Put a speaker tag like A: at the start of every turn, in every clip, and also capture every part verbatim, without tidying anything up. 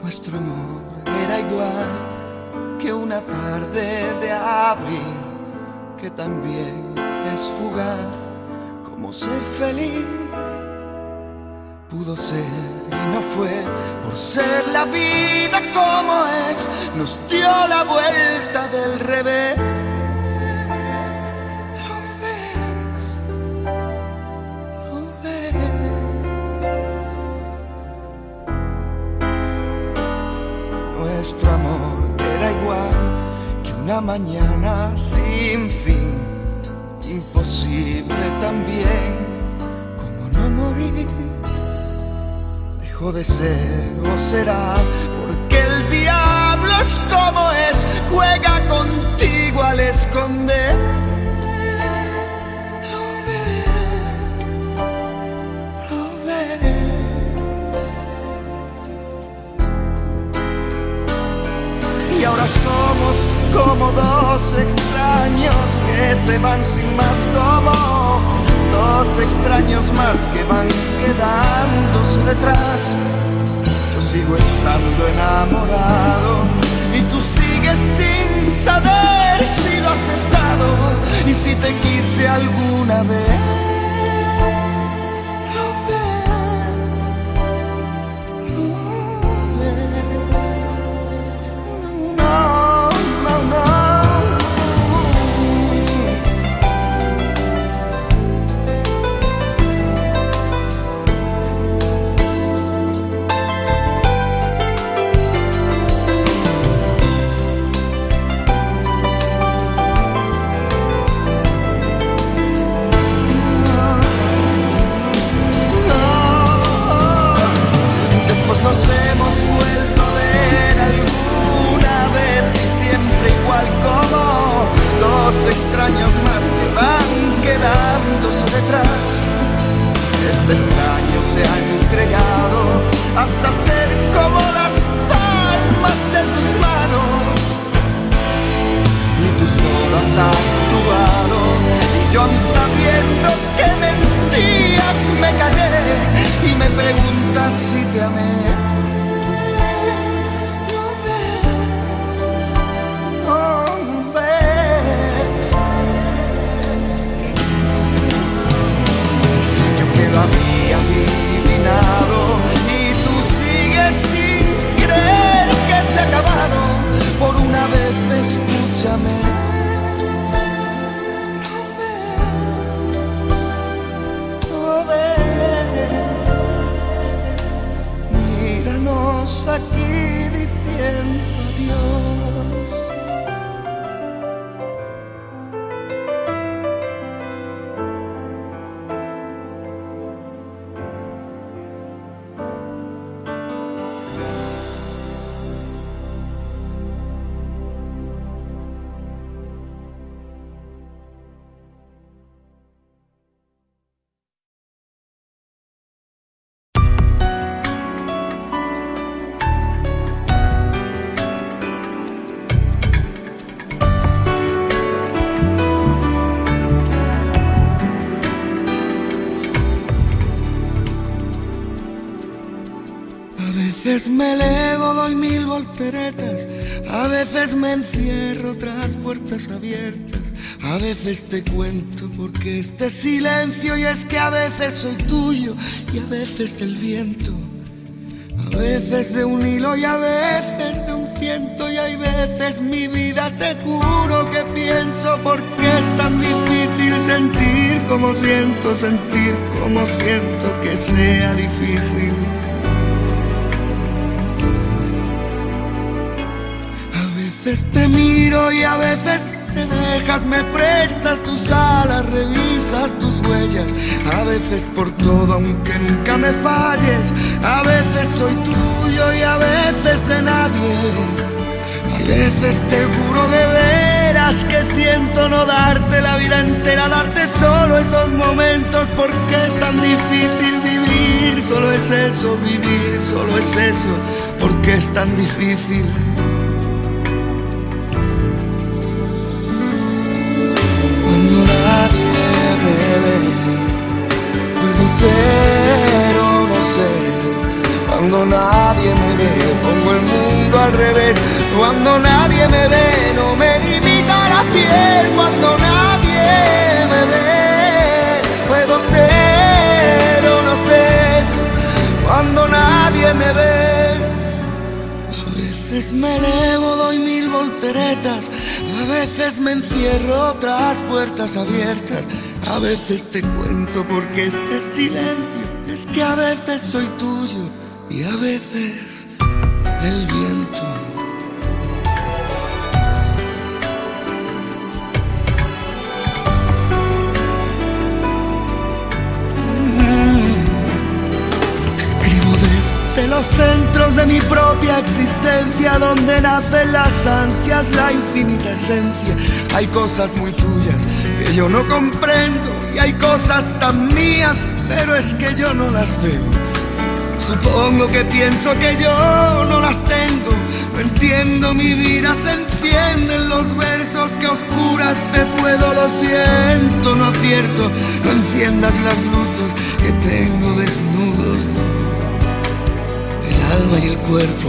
A: Nuestro amor era igual que una tarde de abril, que también es fugaz como ser feliz. Pudo ser y no fue por ser la vida como es, nos dio la vuelta del revés. ¿Lo ves? ¿Lo ves? Nuestro amor era igual que una mañana sin fin, imposible también como no morir. Dejó de ser o será porque el diablo es como es, juega contigo al esconder. ¿Lo ves? ¿Lo ves? Y ahora somos como dos extraños que se van sin más, como dos extraños más que van quedándose detrás. Yo sigo estando enamorado y tú sigues sin saber si lo has estado y si te quise alguna vez. ¿Lo ves? ¿Lo ves? No, no, no. Nos hemos vuelto a ver alguna vez y siempre igual, como dos extraños más que van quedándose detrás. Este extraño se ha entregado hasta ser como las palmas de tus manos, y tú solo has actuado y yo, aun sabiendo que mentías, me callé y me preguntas si te amé. Había adivinado y tú sigues sin creer que se ha acabado. Por una vez escúchame. ¿Lo ves? ¿Lo ves? Míranos aquí diciendo adiós. A veces me elevo, doy mil volteretas, a veces me encierro tras puertas abiertas, a veces te cuento porque este silencio, y es que a veces soy tuyo y a veces del viento, a veces de un hilo y a veces de un ciento, y hay veces mi vida te juro que pienso porque es tan difícil sentir como siento, sentir como siento que sea difícil. A veces te miro y a veces te dejas, me prestas tus alas, revisas tus huellas, a veces por todo aunque nunca me falles, a veces soy tuyo y a veces de nadie, a veces te juro de veras que siento no darte la vida entera, darte solo esos momentos porque es tan difícil vivir, solo es eso, vivir, solo es eso, porque es tan difícil. Puedo ser o no ser, cuando nadie me ve, pongo el veces cuando nadie me ve, no me limita la piel cuando nadie me ve. Puedo ser o no ser cuando nadie me ve. A veces me elevo, doy mil volteretas, a veces me encierro tras puertas abiertas. A veces te cuento porque este silencio es que a veces soy tuyo y a veces del viento. De los centros de mi propia existencia, donde nacen las ansias, la infinita esencia. Hay cosas muy tuyas que yo no comprendo y hay cosas tan mías, pero es que yo no las veo. Supongo que pienso que yo no las tengo. No entiendo, mi vida se enciende en los versos que a oscuras te puedo. Lo siento, no acierto, no enciendas las luces que tengo desnudos, el alma y el cuerpo.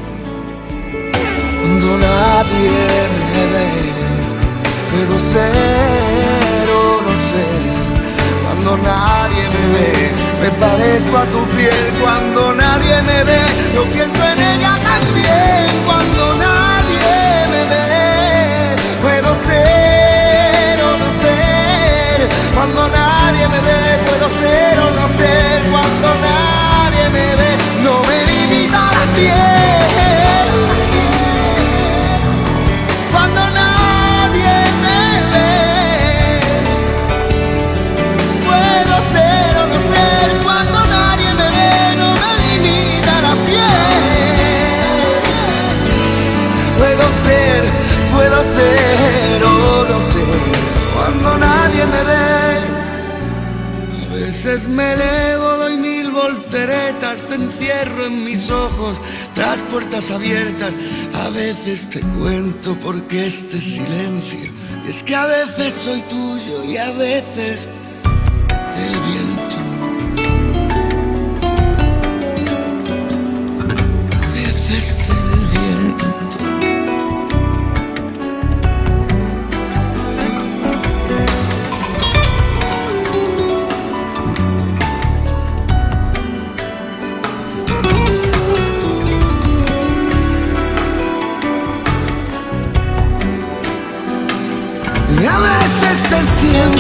A: Cuando nadie me ve, puedo ser o no ser. Cuando nadie me ve, me parezco a tu piel. Cuando nadie me ve, yo pienso en ella también. Cuando nadie me ve, puedo ser o no ser. Cuando nadie me ve, puedo ser o no ser. Cuando nadie me ve, no me limita la piel. Cuando nadie me ve, puedo ser o no ser. Cuando nadie me ve, no me limita la piel. Puedo ser, puedo ser o no ser. Cuando nadie me ve. A veces me elevo, doy mil volteretas, te encierro en mis ojos tras puertas abiertas. A veces te cuento porque este silencio es que a veces soy tuyo y a veces el viento. A veces el viento. Y a veces del tiempo.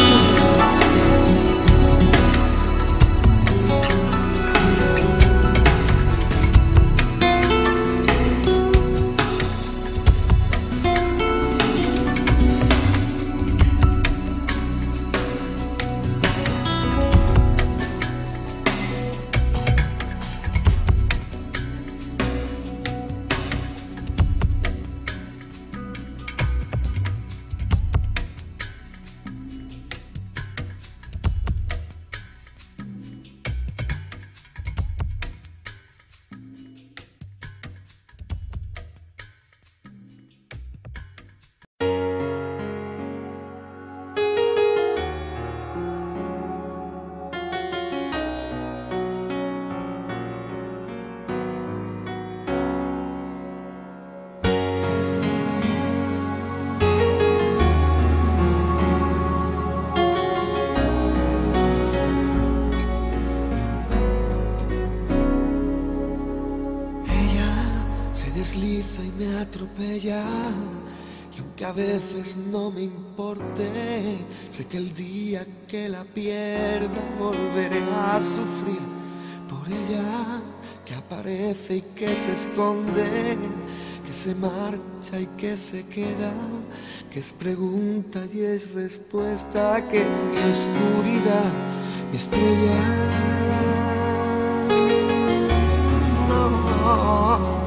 A: Desliza y me atropella, y aunque a veces no me importe, sé que el día que la pierda volveré a sufrir por ella, que aparece y que se esconde, que se marcha y que se queda, que es pregunta y es respuesta, que es mi oscuridad, mi estrella. No.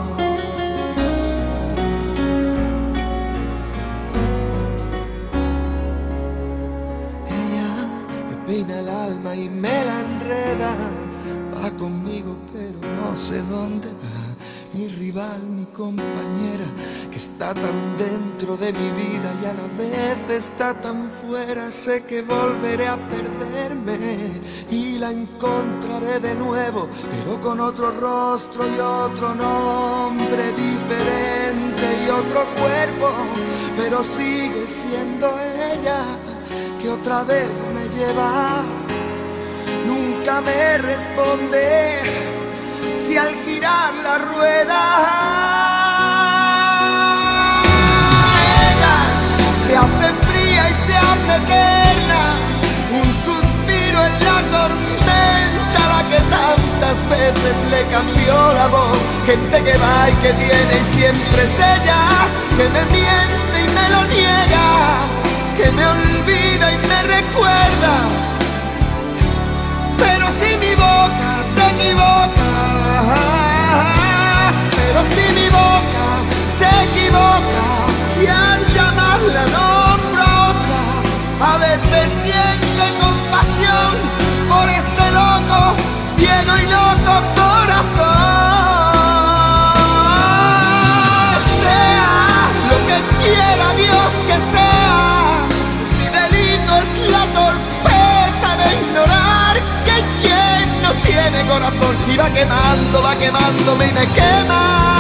A: Peina el alma y me la enreda, va conmigo pero no sé dónde va. Mi rival, mi compañera, que está tan dentro de mi vida y a la vez está tan fuera. Sé que volveré a perderme y la encontraré de nuevo, pero con otro rostro y otro nombre diferente. mente y otro cuerpo, pero sigue siendo ella que otra vez me lleva. Nunca me responde si al girar la rueda ella se hace fría y se hace eterna, un suspiro en la tormenta, la que tantas veces le cambió la voz. Gente que va y que viene y siempre es ella, que me miente y me lo niega, que me olvida y me recuerda. Pero si mi boca se equivoca, pero si mi boca se equivoca y al llamarla nombro a otra, a veces siente compasión por este loco, ciego y loco corazón. Sea lo que quiera Dios que sea, mi delito es la torpeza de ignorar que quien no tiene corazón y va quemando, va quemándome y me quema.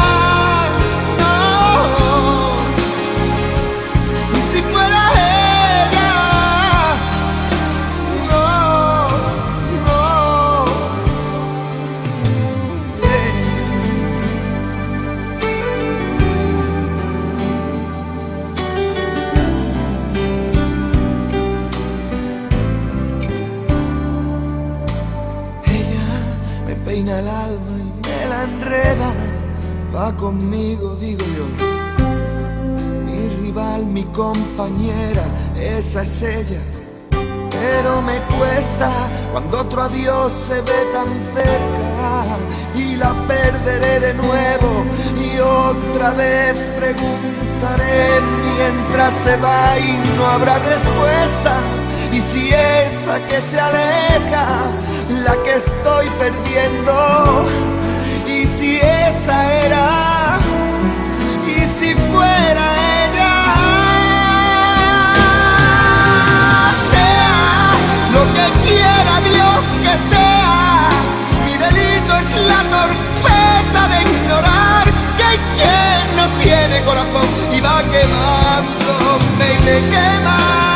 A: Peina el alma y me la enreda, va conmigo, digo yo. Mi rival, mi compañera, esa es ella. Pero me cuesta cuando otro adiós se ve tan cerca y la perderé de nuevo y otra vez preguntaré mientras se va y no habrá respuesta. Y si esa que se aleja, la que estoy perdiendo, y si esa era, y si fuera ella, sea lo que quiera Dios que sea, mi delito es la torpeza de ignorar que quien no tiene corazón y va quemándome y me quema.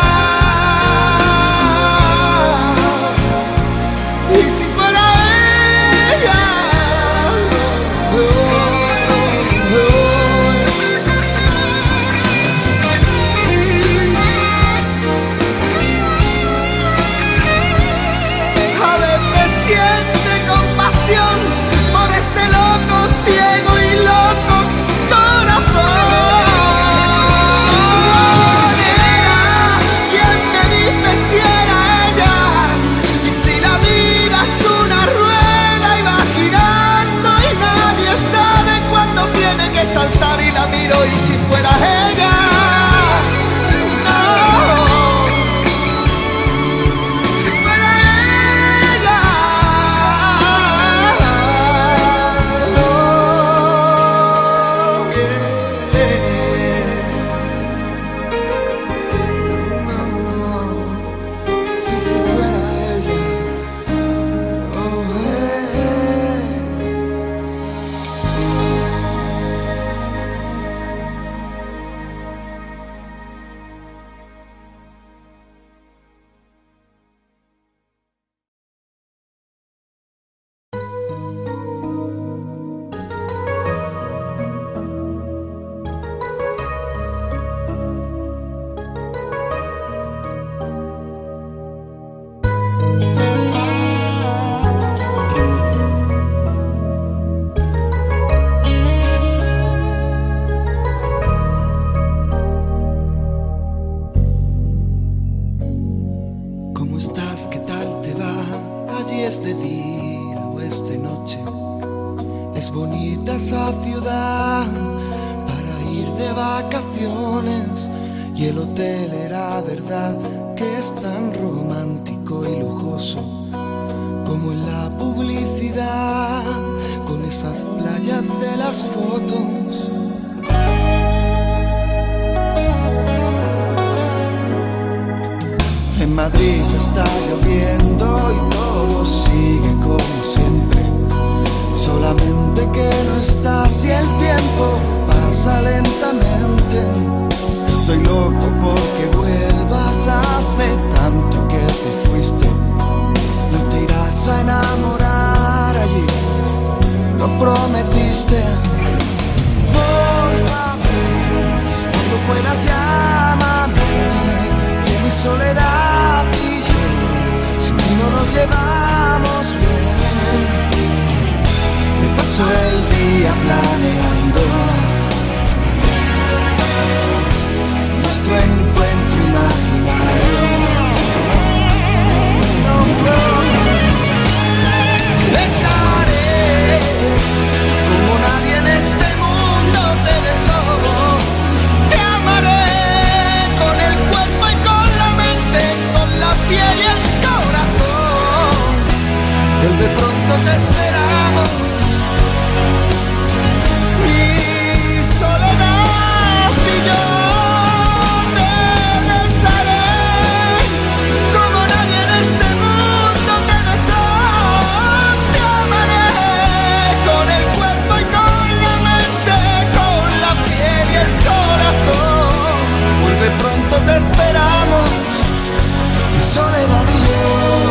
A: Es de día o es de noche, es bonita esa ciudad para ir de vacaciones y el hotel era verdad que es tan romántico y lujoso como en la publicidad, con esas playas de las fotos. En Madrid está lloviendo y todo sigue como siempre, solamente que no estás y el tiempo pasa. pasa lentamente. Estoy loco porque vuelvas, hace tanto que te fuiste. No te irás a enamorar allí, lo prometiste. Por favor, cuando puedas llámame, que mi soledad y yo sin ti no nos llevamos bien. Me paso el día planeando nuestro encuentro imaginario. No, no. Te besaré como nadie en este mundo te besó. Te amaré con el cuerpo y con la mente, con la piel y el corazón. Vuelve pronto, te esperamos. Mi soledad y yo te besaré como nadie en este mundo te besó. Te amaré con el cuerpo y con la mente, con la piel y el corazón. Vuelve pronto, te esperamos, mi soledad y yo.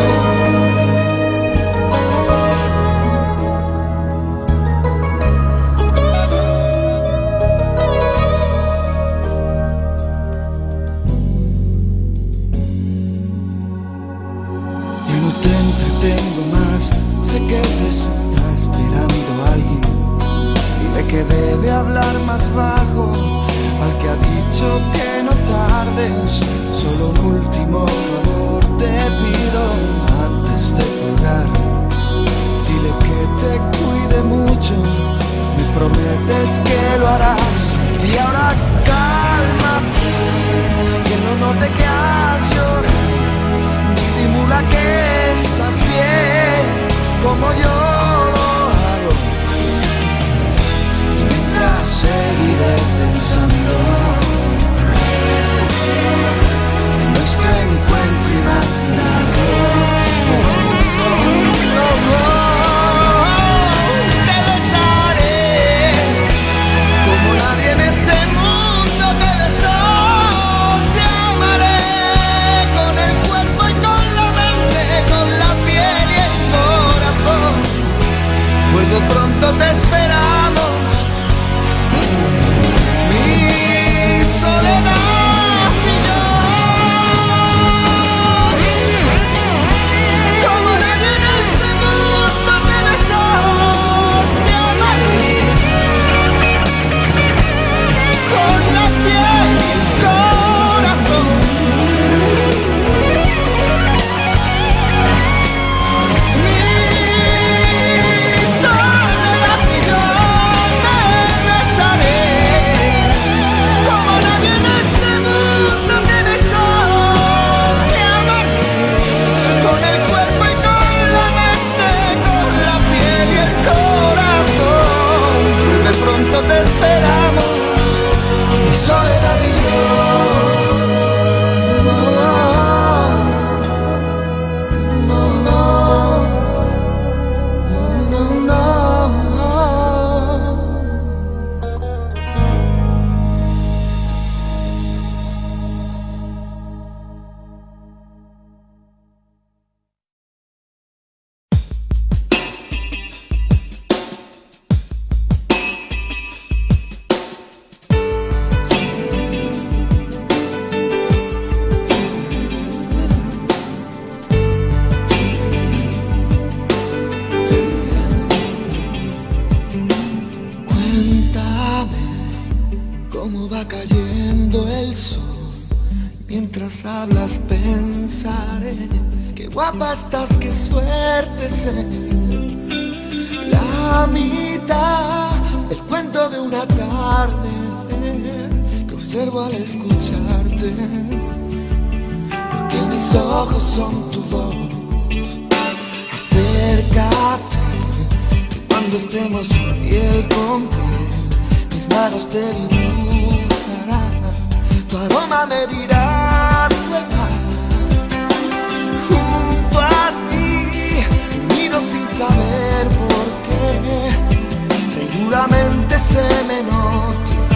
A: Sé que te está esperando alguien. Dile que debe hablar más bajo, al que ha dicho que no tardes. Solo un último favor te pido antes de colgar. Dile que te cuide mucho, me prometes que lo harás. Y ahora cálmate, que no note que has llorado. Disimula que estás bien, como yo lo hago, y mientras seguiré pensando en nuestro encuentro imaginario. Oh, oh, oh, oh. Te besaré como nadie en este mundo te besó. Te amaré con el cuerpo y con la mente, con la piel y el corazón. Vuelve pronto, te esperamos. Mi soledad y yo, como nadie en este mundo te besó. Te amaré con la piel y el corazón. Te esperamos, mi soledad y yo. No, no, no, no, no, no. Cómo va cayendo el sol, mientras hablas pensaré, qué guapa estás, qué suerte ser. La mitad del cuento de una tarde que observo al escucharte, porque mis ojos son tu voz. Acércate, que cuando estemos piel con piel, mis manos te dibujarán, tu aroma me dirá tu edad. Junto a ti, unidos sin saber por qué, seguramente se me note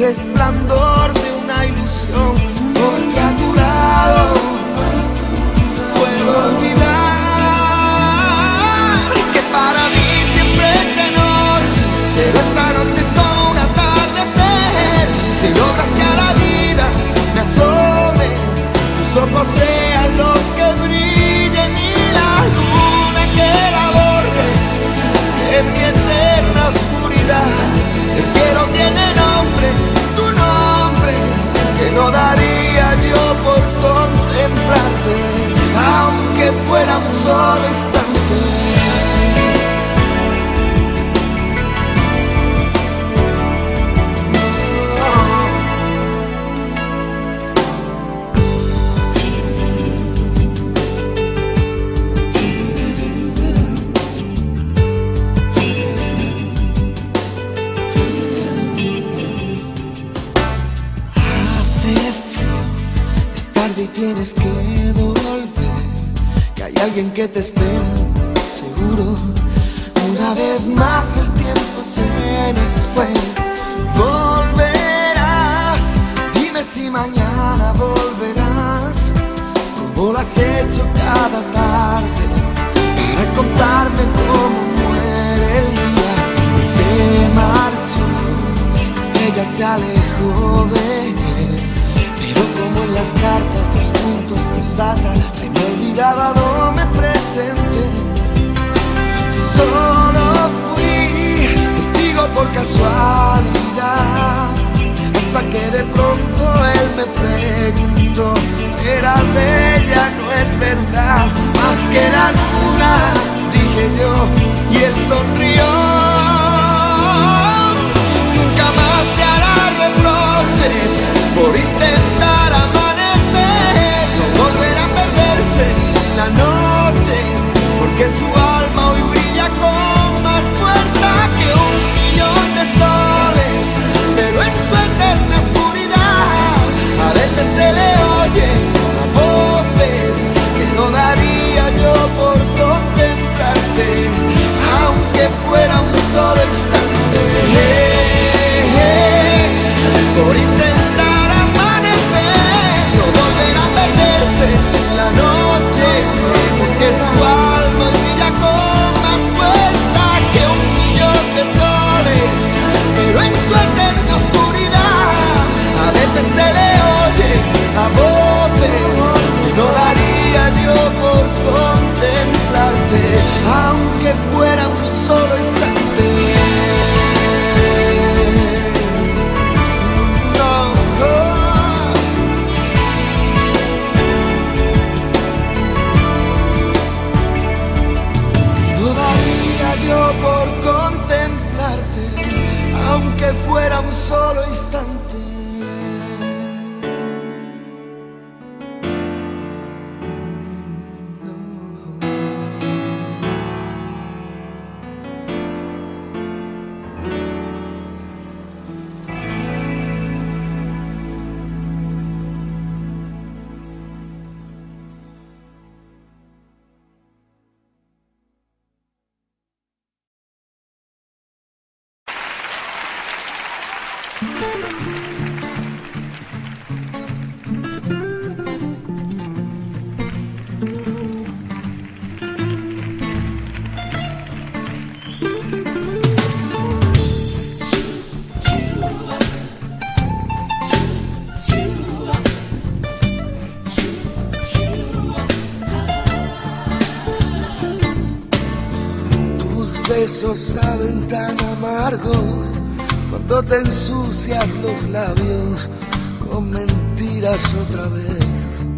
A: resplandor de una ilusión, porque a tu lado puedo olvidar que para mí siempre es de noche, pero esta noche es como un atardecer. Si logras que a la vida me asome, tus ojos sean los que brillen y la luna que la borre en mi eterna oscuridad. El cielo tiene nombre, tu nombre, que no daría yo por contemplarte, aunque fuera un solo instante. Y tienes que volver, que hay alguien que te espera, seguro. Una vez más el tiempo se nos fue. Volverás, dime si mañana volverás, como lo has hecho cada tarde, para contarme cómo muere el día. Y se marchó, ella se alejó de él, pero como en las cartas los puntos postdata se me olvidaba, no me presenté. Solo fui testigo por casualidad, hasta que de pronto él me preguntó: era bella, no es verdad, más que la luna, dije yo, y él sonrió. Nunca más se hará reproches por intentar amanecer, no volverá a perderse en la noche, porque su alma hoy brilla con más fuerza que un millón de soles. Pero en su eterna oscuridad a veces se le oye a voces que no daría yo por contemplarte, aunque fuera un solo instante. Por intentar amanecer, no volverá a perderse en la noche, porque su alma brilla con más fuerza que un millón de soles. Pero en su eterna oscuridad a veces se le oye a voces que no daría yo por contemplarte, aunque fuera un solo instante. Yo por contemplarte, aunque fuera un solo instante. Besos saben tan amargos cuando te ensucias los labios con mentiras otra vez.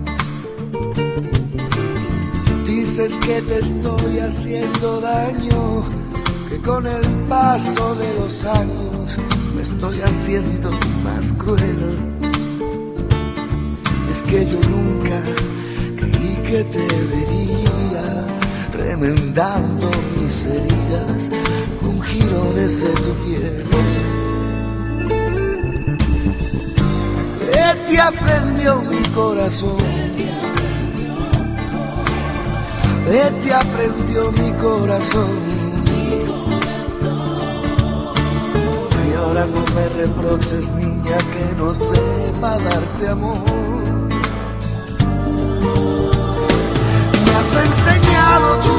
A: Dices que te estoy haciendo daño, que con el paso de los años me estoy haciendo más cruel. Es que yo nunca creí que te vería remendando mis heridas con jirones de tu piel. ¿Qué te aprendió mi corazón? ¿Qué te aprendió mi corazón? Yo ahora no me reproches, niña, que no sepa darte amor. Me has enseñado tú,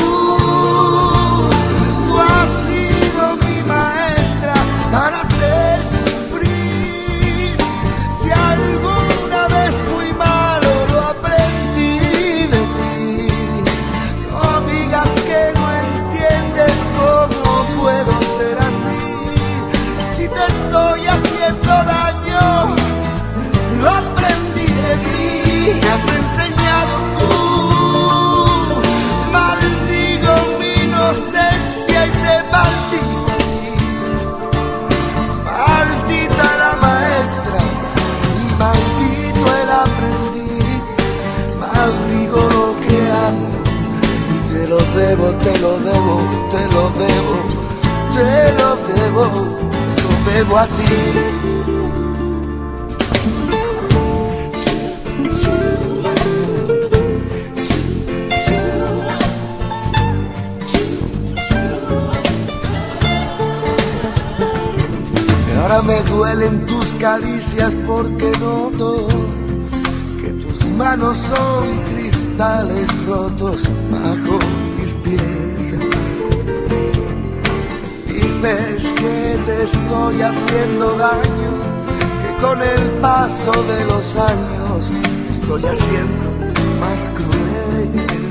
A: tú has sido mi maestra para hacer sufrir. Si alguna vez fui malo, lo aprendí de ti. No digas que no entiendes cómo puedo ser así. Si te estoy haciendo daño, lo aprendí de ti. Me has enseñado tú, maldigo mi inocencia y te maldigo a ti. Maldita la maestra y maldito el aprendiz. Maldigo lo que amo y te lo debo, te lo debo, te lo debo, te lo debo, lo debo a ti. Ahora me duelen tus caricias porque noto que tus manos son cristales rotos bajo mis pies. Dices que te estoy haciendo daño, que con el paso de los años me estoy haciendo más cruel.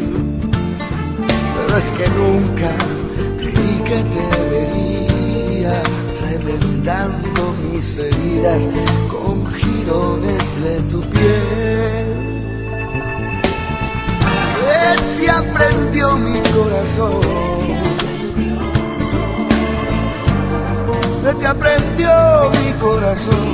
A: Pero es que nunca creí que te vería remendando mis heridas con jirones de tu piel. ¿Qué te aprendió mi corazón? ¿Qué te aprendió mi corazón?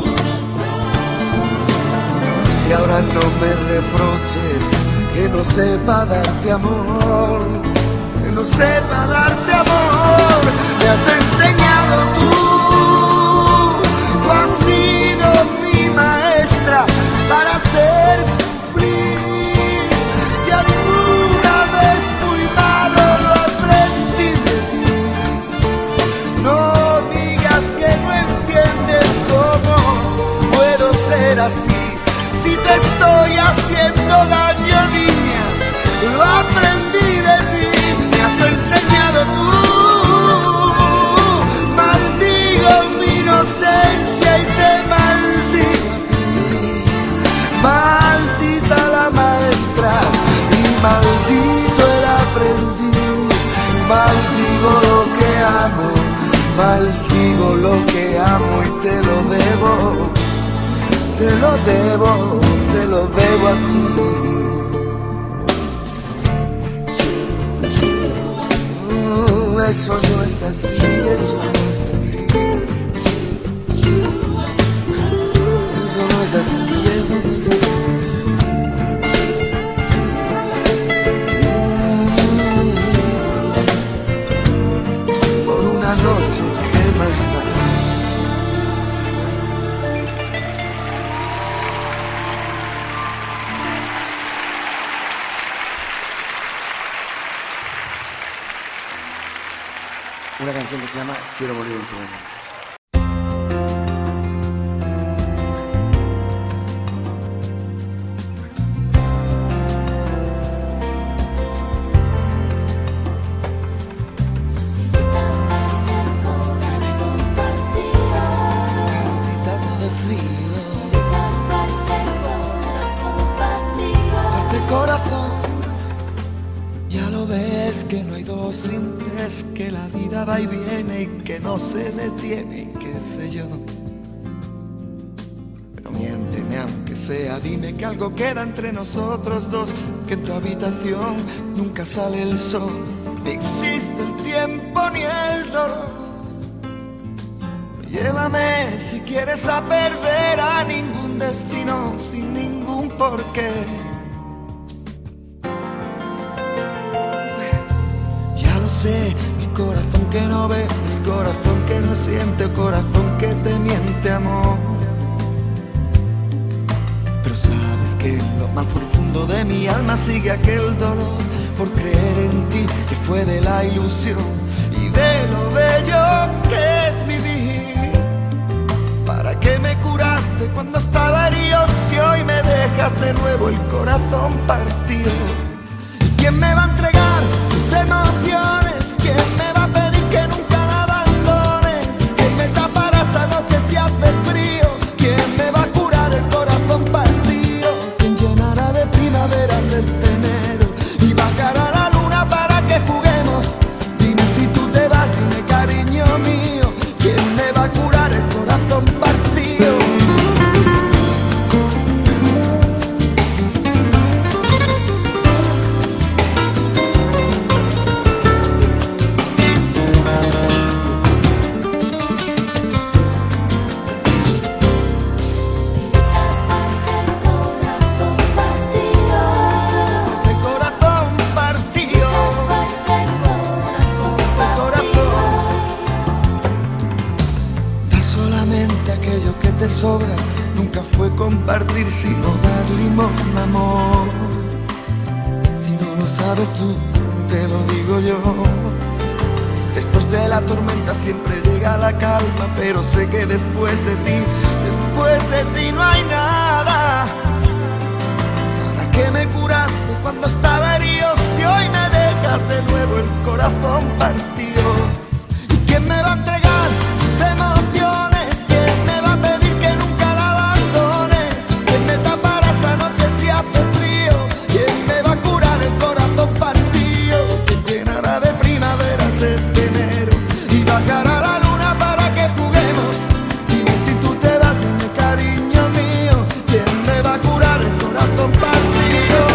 A: Y ahora no me reproches que no sepa darte amor, que no sepa darte amor. Me has enseñado tú, tú has sido mi maestra para hacer sufrir. Si alguna vez fui malo, lo aprendí de ti. No digas que no entiendes cómo puedo ser así. Si te estoy haciendo daño, niña, lo aprendí de ti. Me has enseñado tú, maldigo mi inocencia y te maldigo a ti. Maldita la maestra y maldito el aprendiz. Maldigo lo que amo, maldigo lo que amo y te lo debo, te lo debo, te lo debo a ti. Eso no es así, eso no es así. Eso no es así, eso no es así. Por una noche, ¿qué más da? Una canción que se llama Quiero morir en tu amor. Que la vida va y viene y que no se detiene y qué sé yo. Pero miénteme aunque sea, dime que algo queda entre nosotros dos, que en tu habitación nunca sale el sol, ni existe el tiempo ni el dolor. Llévame si quieres a perder a ningún destino sin ningún porqué. Mi corazón que no ve es corazón que no siente, corazón que te miente, amor. Pero sabes que en lo más profundo de mi alma sigue aquel dolor por creer en ti, que fue de la ilusión y de lo bello que es vivir. curaste cuando estaba herido, si hoy me dejas de nuevo el corazón partido? ¿Y quién me va a entregar sus emociones? ¿Quién me va a pedir que nunca la abandone? ¿Quién me tapará esta noche si hace frío? ¿Quién me va a curar el corazón partido? ¿Quién llenará de primaveras este enero y bajará la luna para que juguemos? Dime si tú te vas, dime cariño mío, ¿quién me va a curar el corazón partido? Sobra, nunca fue compartir sino dar limosna, amor. Si no lo sabes tú, te lo digo yo. Después de la tormenta siempre llega la calma, pero sé que después de ti, después de ti no hay nada. Nada que me curaste cuando estaba herido, si hoy me dejas de nuevo el corazón partido. ¿Y quién me va a entregar sus emociones? Este enero y bajará la luna para que juguemos. Dime si tú te vas, dime cariño mío, ¿quién me va a curar el corazón partido?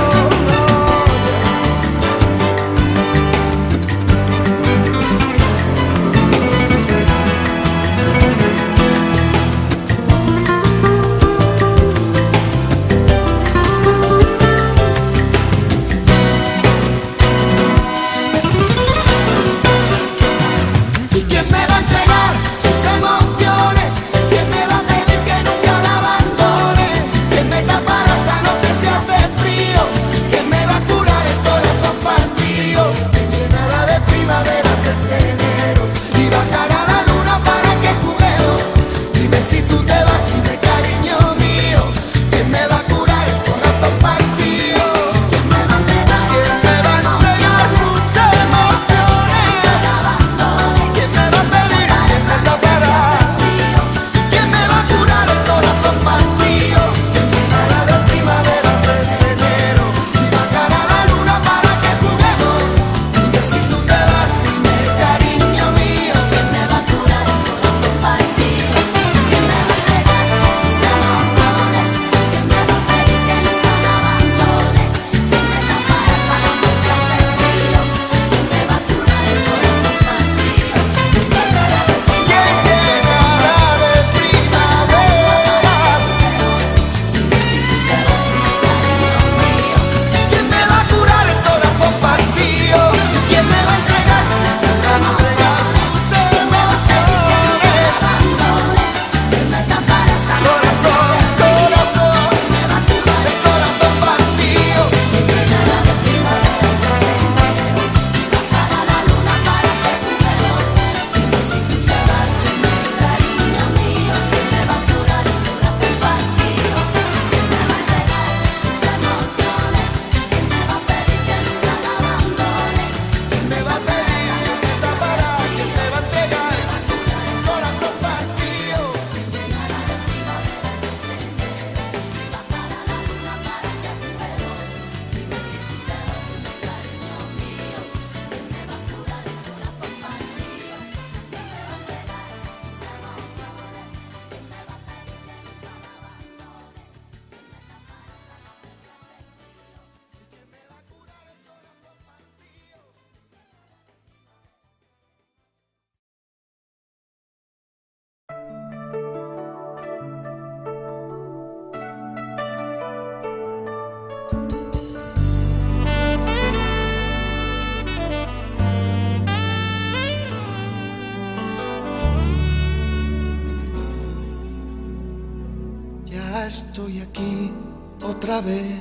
A: Estoy aquí otra vez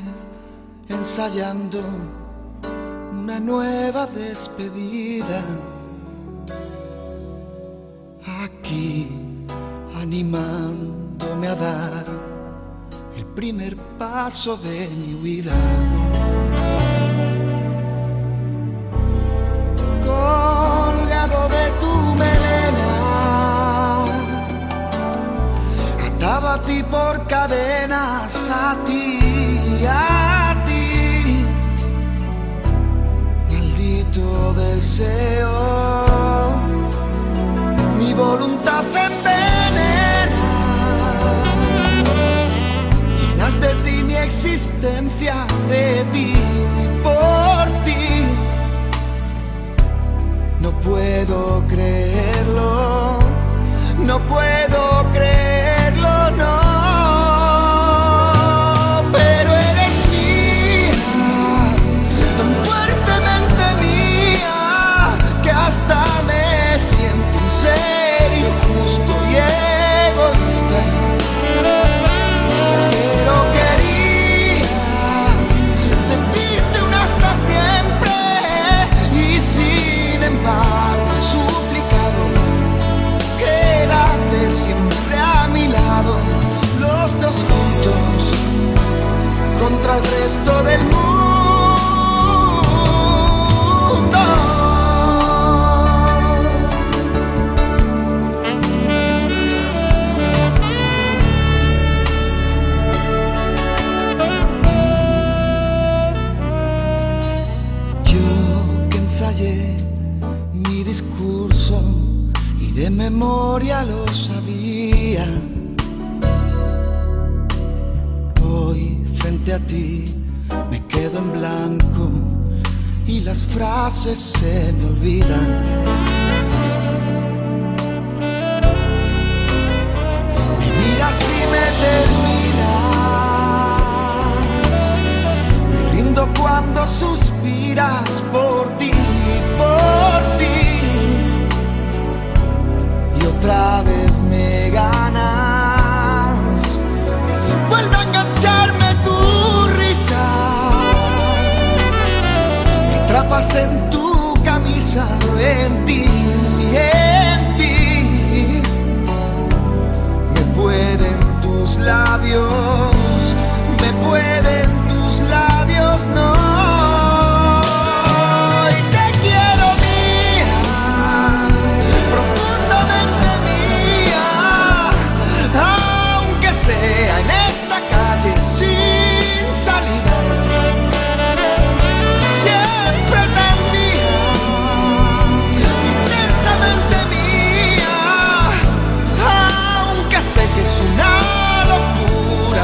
A: ensayando una nueva despedida. Aquí animándome ayudarme a dar el primer paso de mi vida. Colgado de tu melena, atado a ti por cadenas, a ti, a ti, maldito deseo, mi voluntad envenena, llenas de ti mi existencia, de ti, por ti. No puedo creerlo, no puedo creerlo, no. Pero eres mía, tan fuertemente mía, que hasta me siento un ser injusto y egoísta. Pero quería decirte un hasta siempre, y sin embargo he suplicado, quédate siempre a mi lado, los dos juntos contra el resto del mundo. Yo que ensayé mi discurso y de memoria lo sabía, hoy frente a ti me quedo en blanco y las frases se me olvidan. Me miras y me terminas, me rindo cuando suspiras por ti, por ti. Otra vez me ganas, vuelve a engancharme tu risa, me atrapas en tu camisa, en ti, en ti, me pueden tus labios, me pueden tus labios, no. Es una locura.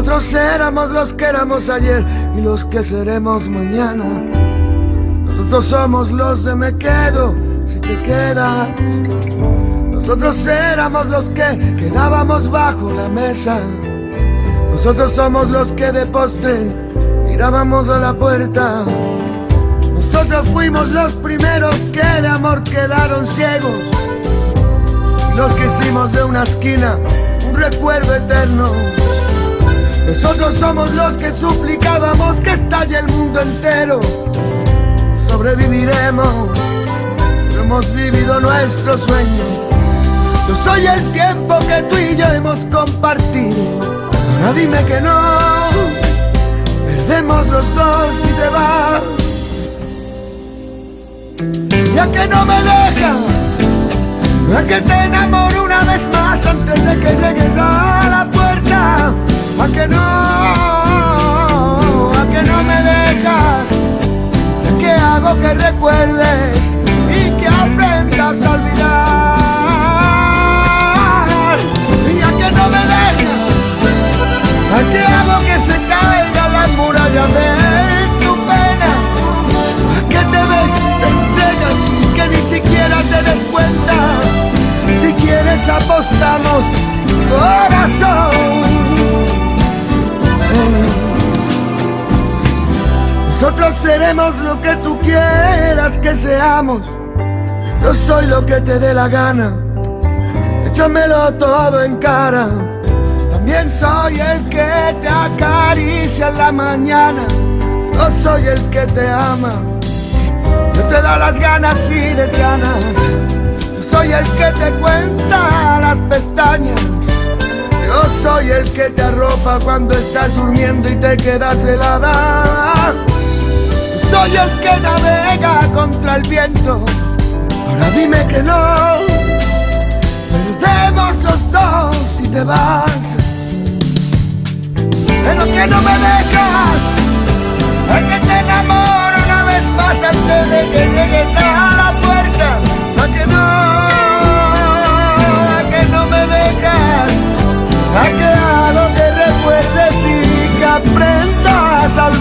A: Nosotros éramos los que éramos ayer y los que seremos mañana. Nosotros somos los de me quedo si te quedas. Nosotros éramos los que quedábamos bajo la mesa. Nosotros somos los que de postre mirábamos a la puerta. Nosotros fuimos los primeros que de amor quedaron ciegos, y los que hicimos de una esquina un recuerdo eterno. Nosotros somos los que suplicábamos que estalle el mundo entero. Sobreviviremos, no hemos vivido nuestro sueño. Yo soy el tiempo que tú y yo hemos compartido. Ahora dime que no, perdemos los dos si te vas. Ya que no me dejas, a que te enamoro una vez más antes de que llegues a la puerta. A que no, a que no me dejas, a que hago que recuerdes y que aprendas a olvidar. Y a que no me dejas, a que hago que se caiga la muralla de tu pena. A que te des, te entregas, que ni siquiera te des cuenta. Si quieres apostamos, corazón. Nosotros seremos lo que tú quieras que seamos. Yo soy lo que te dé la gana, échamelo todo en cara. También soy el que te acaricia en la mañana. Yo soy el que te ama, yo te da las ganas y desganas. Yo soy el que te cuenta las pestañas. Yo soy el que te arropa cuando estás durmiendo y te quedas helada. Yo soy el que navega contra el viento. Ahora dime que no, perdemos los dos si te vas. Pero que no me dejas, a que te enamoro una vez más antes de que llegues a la puerta. A que no, a que no me dejas, a que hago que recuerdes y que aprendas a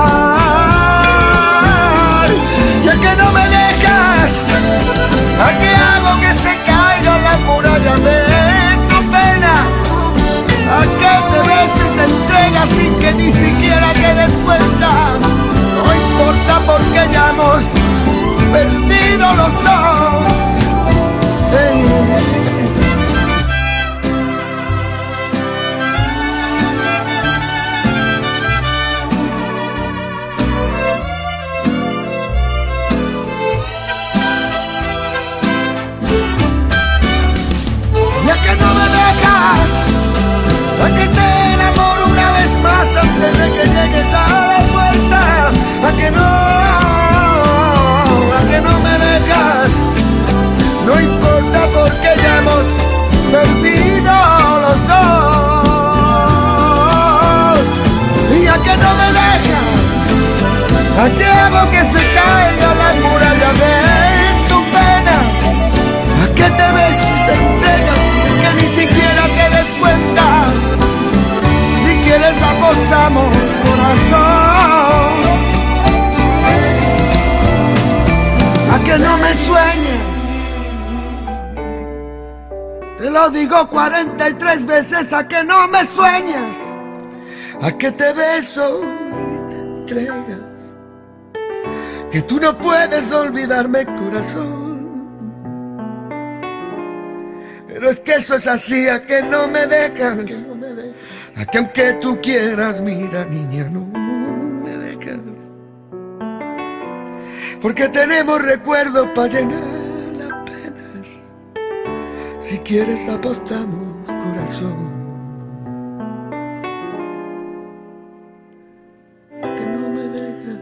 A: olvidar. Y a que no me dejas, a que hago que se caiga la muralla de tu pena. A que te ves y te entregas sin que ni siquiera te des cuenta. No importa porque ya hemos perdido los dos. Hey. A que te enamoro una vez más antes de que llegues a la puerta. A que no, a que no me dejas. No importa porque ya hemos perdido los dos. Y a que no me dejas, a que hago que se caiga la muralla de tu pena. A que te ves y te entregas, que ni siquiera te des cuenta. Si quieres apostamos, corazón. A que no me sueñes, te lo digo cuarenta y tres veces. A que no me sueñes, a que te beso y te entregas, que tú no puedes olvidarme, corazón. Pero es que eso es así, a que no me dejas, a que aunque tú quieras, mira niña, no me dejas. Porque tenemos recuerdos para llenar las penas. Si quieres apostamos, corazón. A que no me dejas.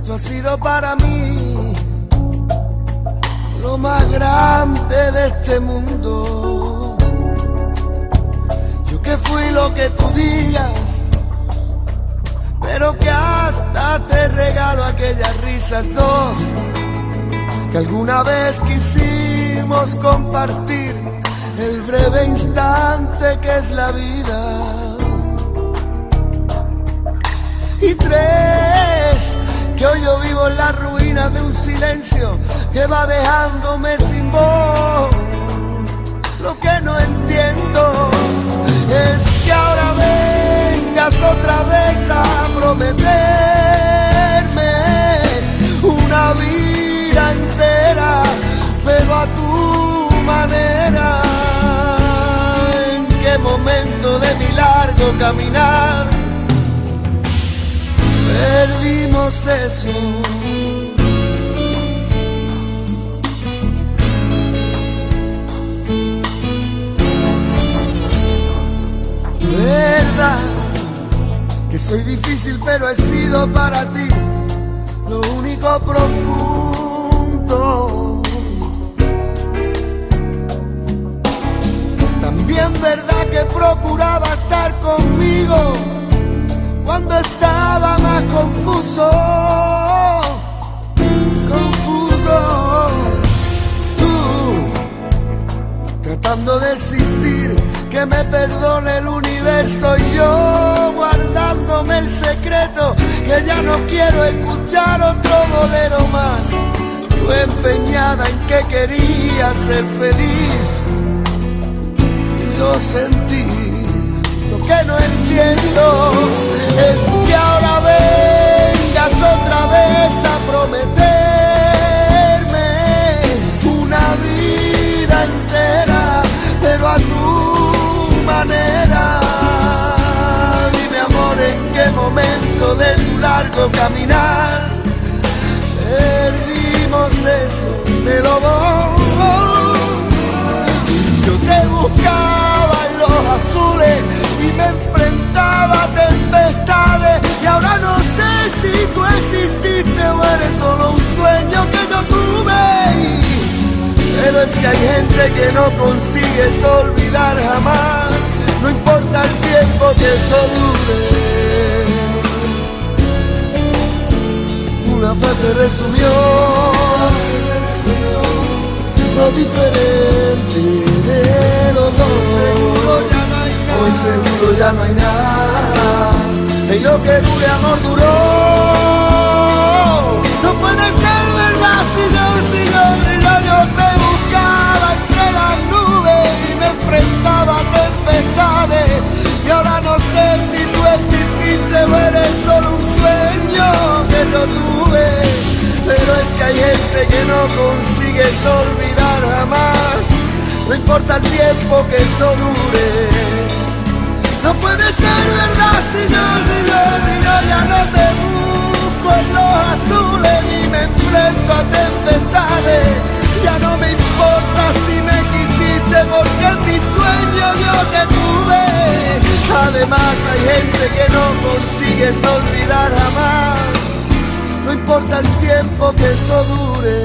A: Tú has sido para mí lo más grande de este mundo. Yo que fui lo que tú digas, pero que hasta te regalo aquellas risas dos que alguna vez quisimos compartir, el breve instante que es la vida. Y tres, que hoy yo vivo en las ruinas de un silencio que va dejándome sin voz. Lo que no entiendo es que ahora vengas otra vez a prometerme una vida entera, pero a tu manera. ¿En qué momento de mi largo caminar perdimos eso? Verdad que soy difícil, pero he sido para ti lo único profundo. También verdad que procuraba estar conmigo cuando estaba más confuso, confuso. Tú, tratando de existir, que me perdone el universo, y yo guardándome el secreto, que ya no quiero escuchar otro bolero más. Tú empeñada en que quería ser feliz, y yo sentí. Lo que no entiendo es que ahora vengas otra vez a prometerme una vida entera, pero a tu manera. Dime, amor, en qué momento de tu largo caminar perdimos eso de lo bueno. Yo te buscaba en los azules y me enfrentaba a tempestades, y ahora no sé si tú exististe o eres solo un sueño que yo tuve. Pero es que hay gente que no consigues olvidar jamás, no importa el tiempo que eso dure. Una frase resumió lo diferente de los dos. Hoy seguro ya no hay nada, y lo que dure amor duró. No puede ser verdad si yo, si yo, si yo, yo te buscaba entre las nubes y me enfrentaba a tempestades, y ahora no sé si tú exististe o eres solo un sueño que yo tuve. Pero es que hay gente que no consigues olvidar jamás, no importa el tiempo que eso dure. No puede ser verdad si yo, si yo, si yo ya no te busco en los azules ni me enfrento a tempestades. Ya no me importa si me quisiste, porque en mis sueños yo te tuve. Además hay gente que no consigues olvidar jamás, no importa el tiempo que eso dure.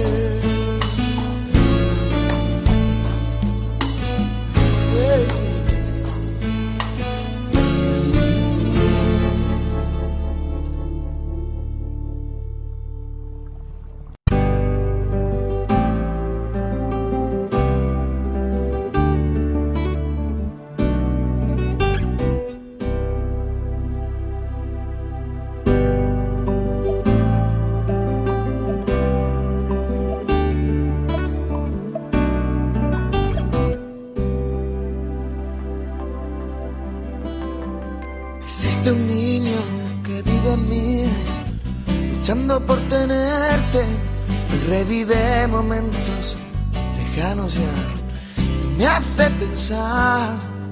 A: Existe un niño que vive en mí, luchando por tenerte, y revive momentos lejanos ya, y me hace pensar,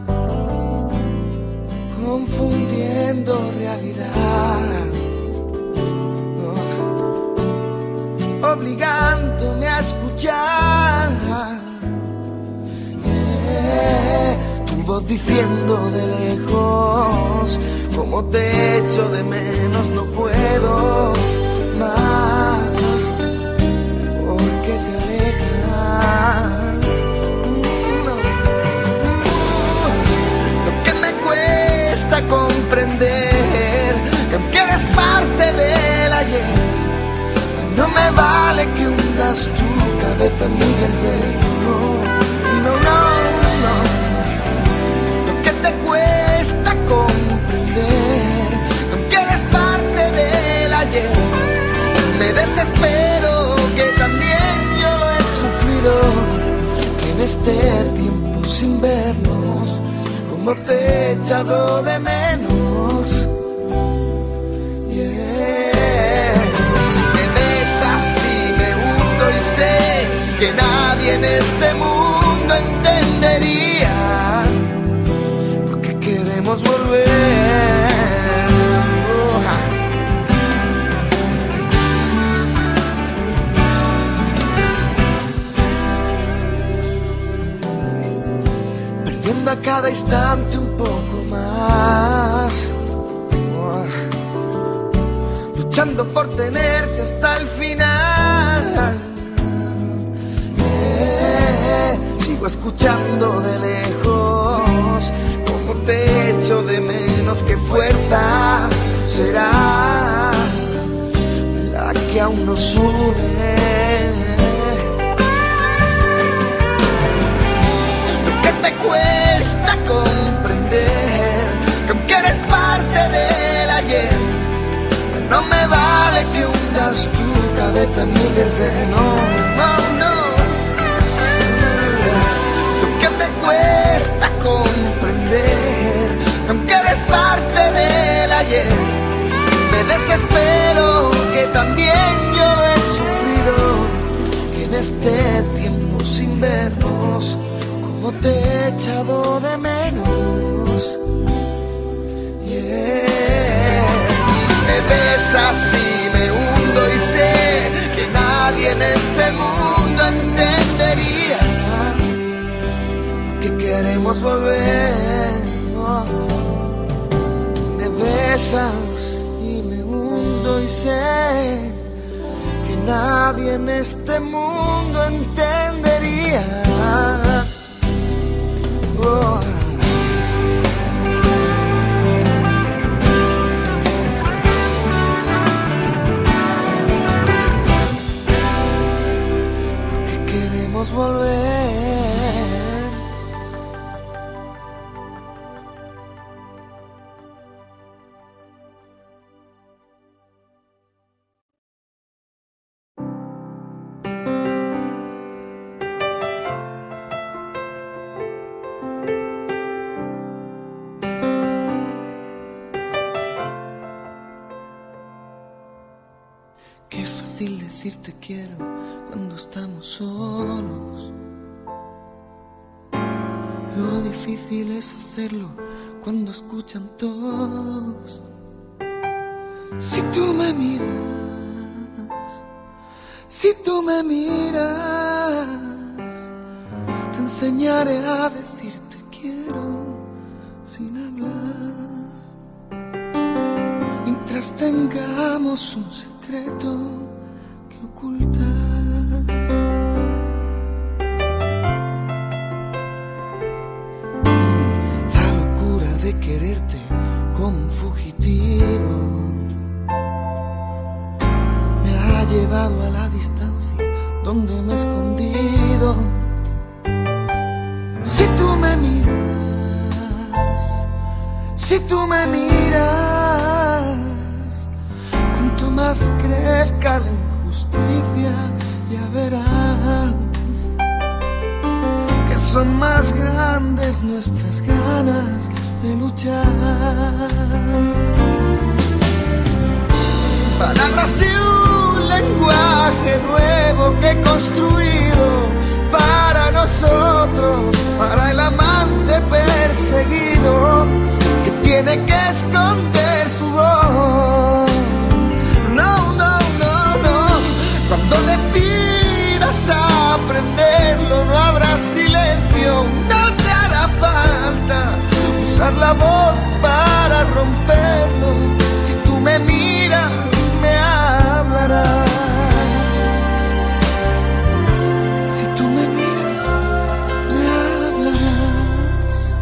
A: confundiendo realidad, no, obligándome a escuchar eh, tu voz diciendo de lejos, como te echo de menos, no puedo más. hundas tu cabeza en mi jersey. No, no, no, no. Lo que te cuesta comprender, aunque eres parte del ayer. Me desespero, que también yo lo he sufrido. En este tiempo sin vernos, como te he echado de menos. Yeah. Me besas y me hundo y sé que nadie en este mundo entendería por qué queremos volver. Perdiendo a cada instante un poco más, luchando por tenerte hasta el final. Eh, sigo escuchando de lejos como te echo de menos. Qué fuerza será la que aún nos une. Lo que te cuesta comprender, que aunque eres parte del ayer, no me vale que hundas tu cabeza en mi jersey. No, no, no. Lo que me cuesta comprender, aunque eres parte del ayer, me desespero, que también yo lo he sufrido. Que en este tiempo sin vernos, como te he echado de menos. Yeah. Me besas y me hundo y sé que nadie en este mundo entendería que queremos volver. Oh. Me besas y me hundo y sé que nadie en este mundo entendería. Oh. Volver. Qué fácil decir te quiero cuando estamos solos. Lo difícil es hacerlo cuando escuchan todos. Si tú me miras, si tú me miras, te enseñaré a decir te quiero sin hablar. Mientras tengamos un secreto que ocultar. De quererte como un fugitivo me ha llevado a la distancia donde me he escondido. Si tú me miras, si tú me miras, cuanto más crezca la injusticia, ya verás que son más grandes nuestras ganas de luchar. Palabras y un lenguaje nuevo que he construido para nosotros, para el amante perseguido que tiene que esconder su voz. No, no, no, no. Cuando decidas aprenderlo, no habrá silencio, no te hará falta usar la voz para romperlo. Si tú me miras, me hablarás. Si tú me miras, me hablarás.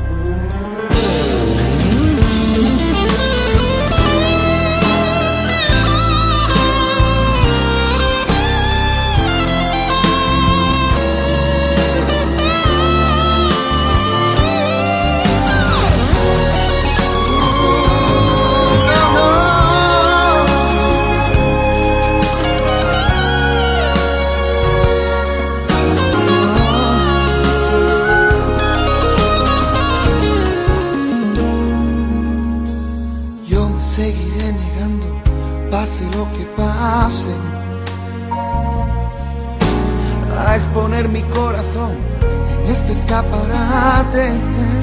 A: pase lo que pase, a exponer mi corazón en este escaparate.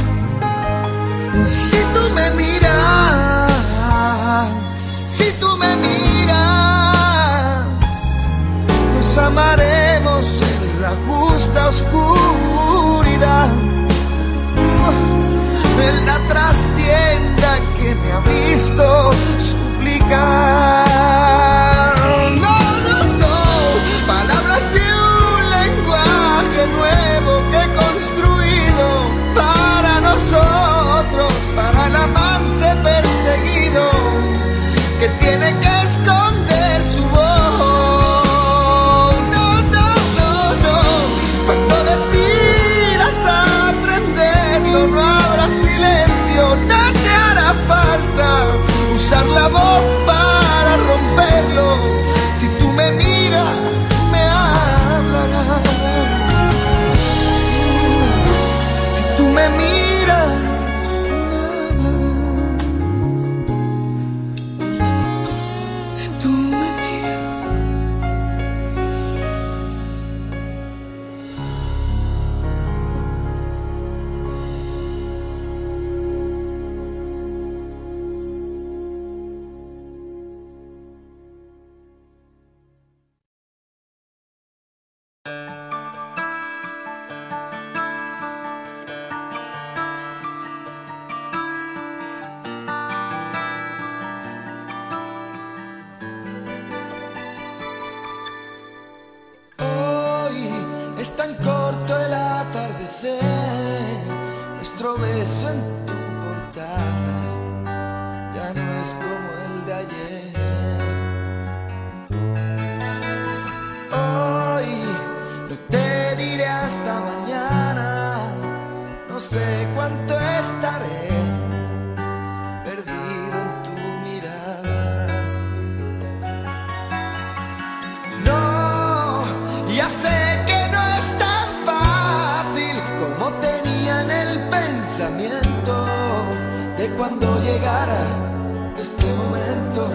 A: Si tú me miras, si tú me miras, nos amaremos en la justa oscuridad, en la trastienda que me ha visto suplicar. No, no, no, palabras de un lenguaje nuevo que he construido para nosotros, para el amante perseguido que tiene que esconder su voz. No, no, no, no, cuando decidas aprenderlo no habrá silencio, no te hará falta usar la voz para romperlo. Si tú me miras, me hablarás. Si tú me miras, si tú me miras. Es tan corto el atardecer, nuestro beso en tu portal ya no es como el de ayer. Hoy no te diré hasta mañana, no sé cuánto estaré perdido en tu mirada. No, ya sé de cuando llegara este momento.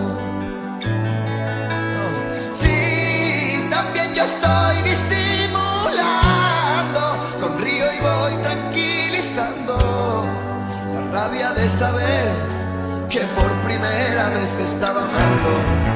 A: Oh, sí, también yo estoy disimulando, sonrío y voy tranquilizando la rabia de saber que por primera vez estaba amando.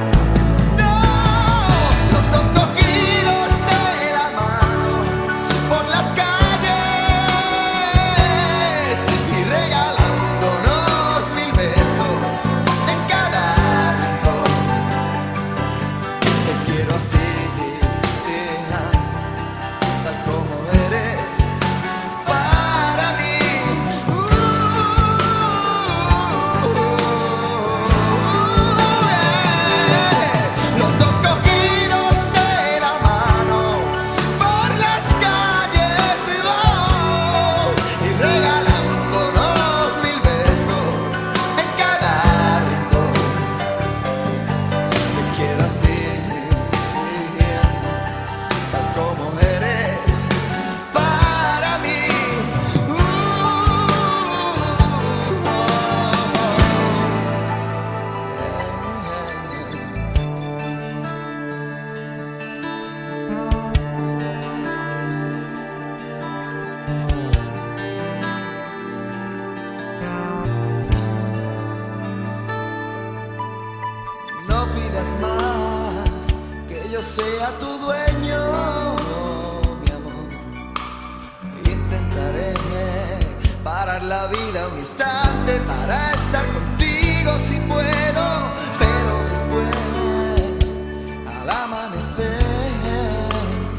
A: Más que yo sea tu dueño, mi amor. Intentaré parar la vida un instante para estar contigo si puedo, pero después al amanecer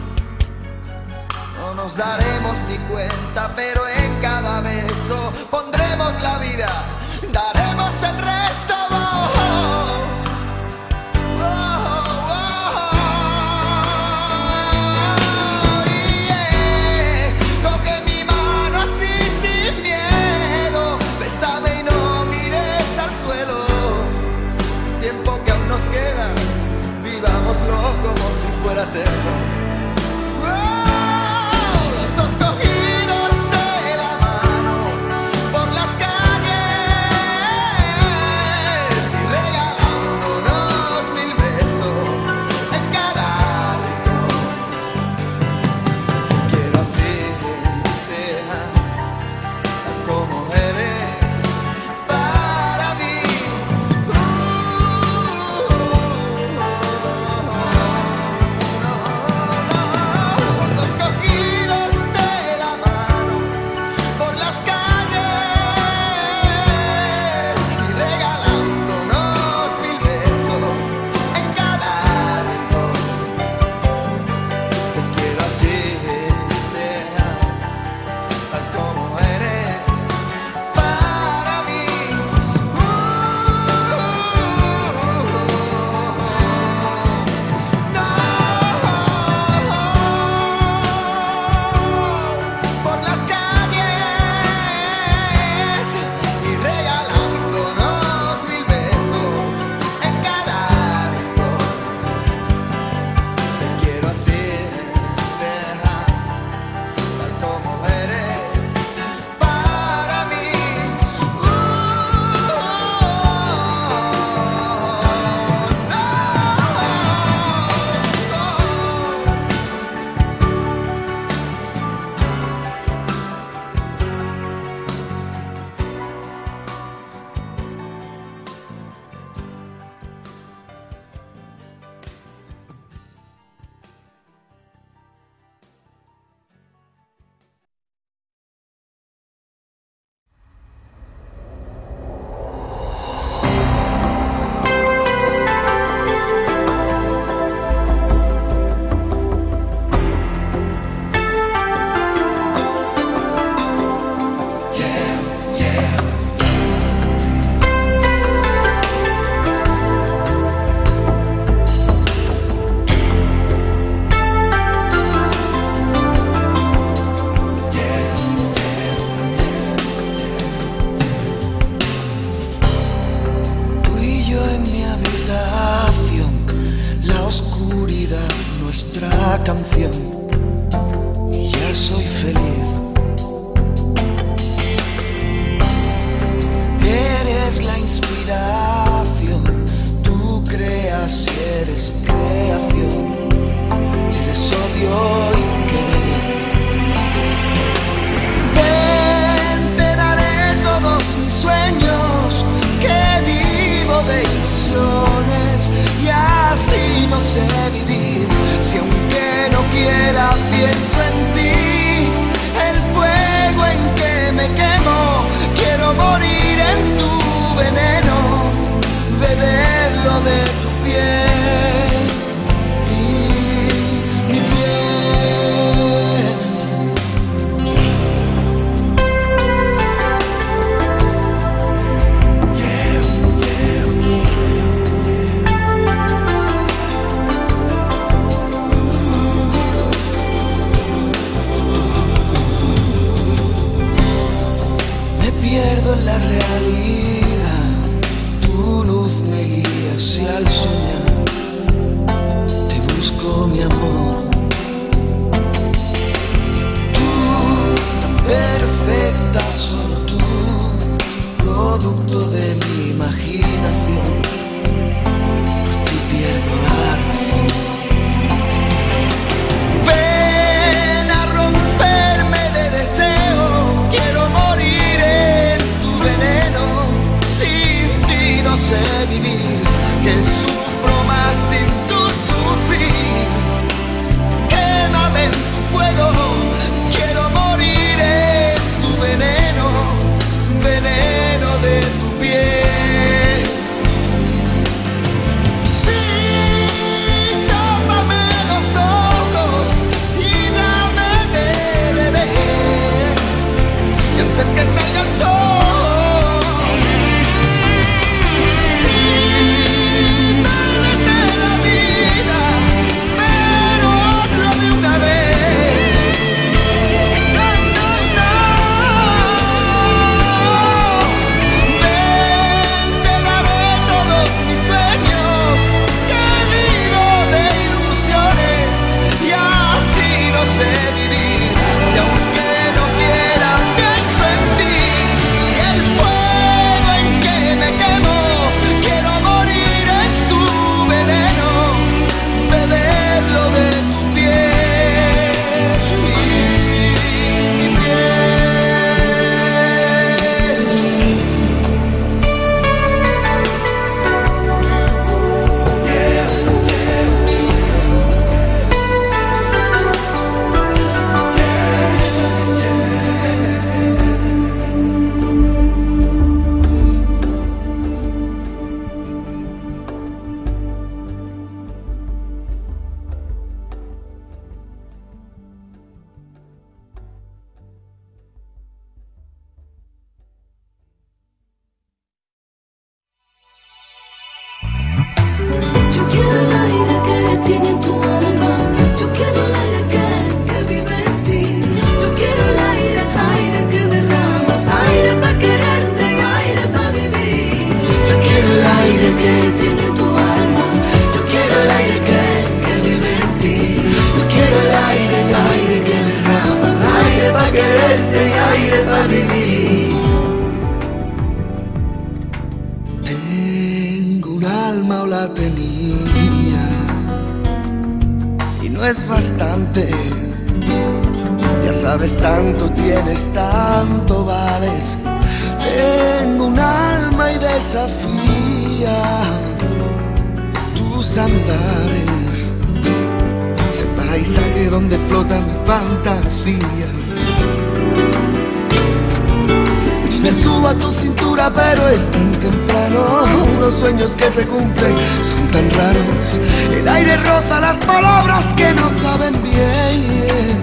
A: no nos daremos ni cuenta, pero en cada beso pondremos la vida, daremos el resto. Oh, como si fuera eterno. Oh, los dos cogidos de la mano por las calles y regalándonos mil canción y ya soy feliz. Eres la inspiración, tú creas y eres creación. Eres odio y querer. Ven, te daré todos mis sueños, que vivo de ilusiones y así no sé vivir. Si aunque no quiera pienso en ti, el fuego en que me quemo, quiero morir en tu veneno, beberlo de tu piel y mi piel. Pierdo en la realidad, tu luz me guía hacia el soñar. Te busco, mi amor, tú tan perfecta, solo tú, producto de mi imaginación. Por ti pierdo la razón. Ven a romperme de deseo, quiero morir. No sé vivir, que sufro más sin tu sufrir. Quémame en tu fuego, quiero morir en tu veneno, veneno de tu piel. Sí, tápame los ojos y dame de beber, y antes que salga el sol. Tengo un alma o la tenía y no es bastante. Ya sabes, tanto tienes, tanto vales. Tengo un alma y desafía tus andares, ese paisaje donde flota mi fantasía. Me subo a tu cintura, pero es tan temprano. Los sueños que se cumplen son tan raros. El aire roza las palabras que no saben bien.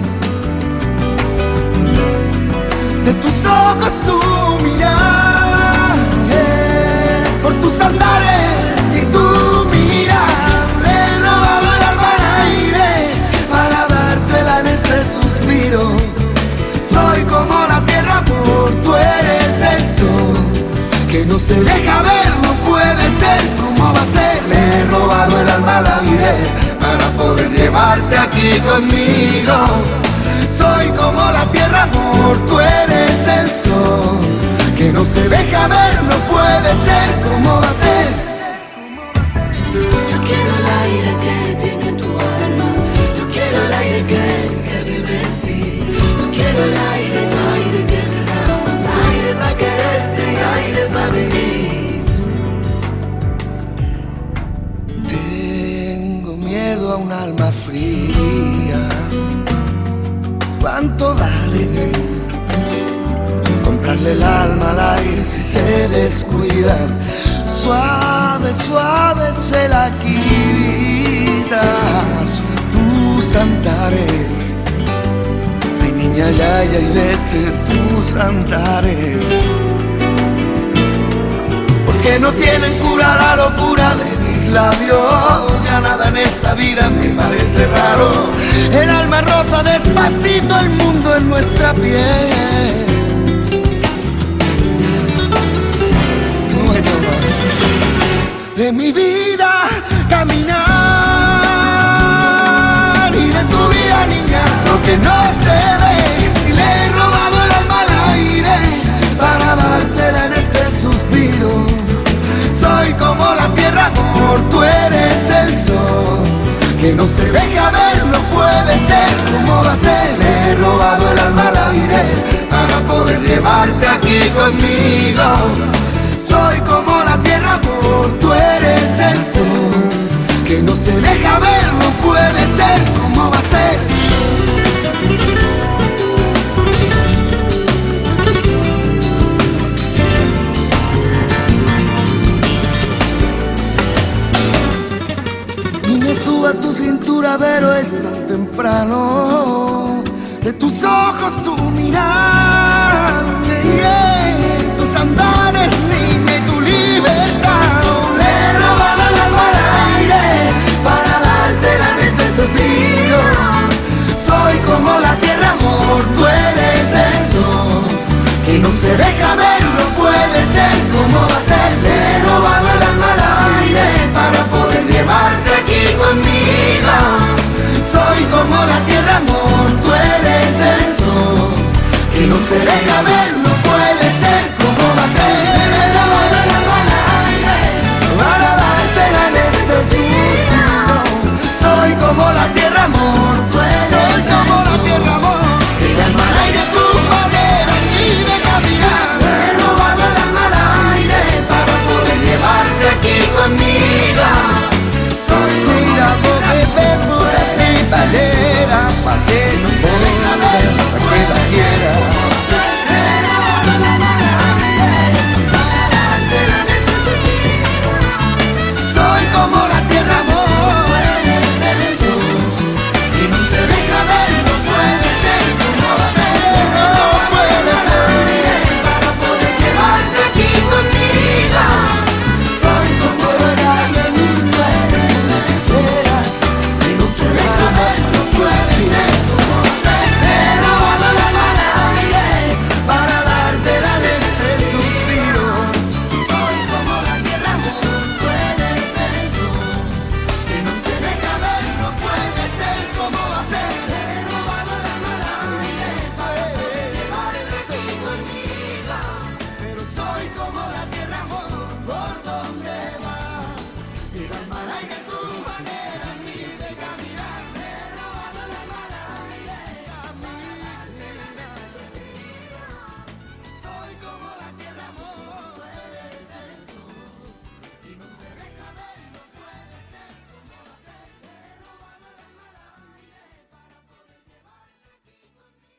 A: De tus ojos tu mirar, por tus andares y tu mirar, he robado el alma al aire para dártela en este suspiro. Soy como la tierra, amor, tú eres el sol que no se deja ver, no puede ser. ¿Cómo va a ser? Le he robado el alma al aire para poder llevarte aquí aquí conmigo. Soy como la tierra, amor, tú eres el sol, que no se deja ver, no puede ser, ¿cómo va a ser?
B: Yo quiero el aire que tiene tu alma, yo quiero el aire que, que vive en ti. Yo quiero el aire, aire que derrama, aire pa' quererte y aire pa' vivir.
A: Tengo miedo a un alma fría. ¿Cuánto vale comprarle el alma al aire si se descuidan? Suave, suave se la quitas tus andares. Ay, niña, ya, ya, y vete tus andares. Porque no tienen cura la locura de mis labios. Ya nada en esta vida me parece raro. El alma roza despacito el mundo en nuestra piel. De mi vida caminar y de tu vida, niña, lo que no se ve. Y le he robado el alma al aire para dártela en este suspiro. Soy como la tierra, amor, tú eres el sol, que no se deja ver, no puede ser, ¿cómo va a ser? Le he robado el alma al aire para poder llevarte aquí conmigo. Soy como la tierra, amor, tú eres el sol, que no se deja ver, no puede ser, ¿cómo va a ser? Y me suba a tu cintura, pero es tan temprano. De tus ojos tu mirar, yeah, tus andares, niña, y tu libertad. Le he robado el alma al aire para dártela en este suspiro. Soy como la tierra, amor, tú eres el sol, que no se deja ver, no puede ser, ¿cómo va a ser? Le he robado el alma al aire para poder llevarte aquí conmigo. Soy como la tierra, amor, tú eres el sol, que no se deja ver, no puede ser, ¿cómo va a ser? Le he robado el alma al aire para dártela en este suspiro. Soy como la tierra, amor, tú eres el sol, como la tierra, amor, el alma al aire, tu manera y de caminar. Le he robado el alma al aire para poder llevarte aquí conmigo. Soy tira porque bebo de mi valera, pa' que no se deja ver, pa' que la quiera. Soy como la tierra, amor, eres el sol, y no se deja ver, no puede ser, ¿cómo va a ser? No puede ser, para poder llevarte aquí conmigo. Soy como el aire, mi dueño, que seas, y no se deja ver, no puede ser, ¿cómo va a ser? He robado el alma al aire para dártela en ese suspiro. Soy como la tierra, amor, tú eres el sol, que no se deja ver, no puede ser, ¿cómo va a ser? He robado el alma al aire para poder llevarte aquí conmigo. Pero soy como la tierra, amor, por donde vas. El alma al aire, tu manera en mí de caminar. He robado el alma al aire a mí. Soy como la tierra, amor, tú eres el sol, y no se deja ver, no puede ser, ¿cómo va a ser? He robado el alma al aire para poder llevarte aquí conmigo.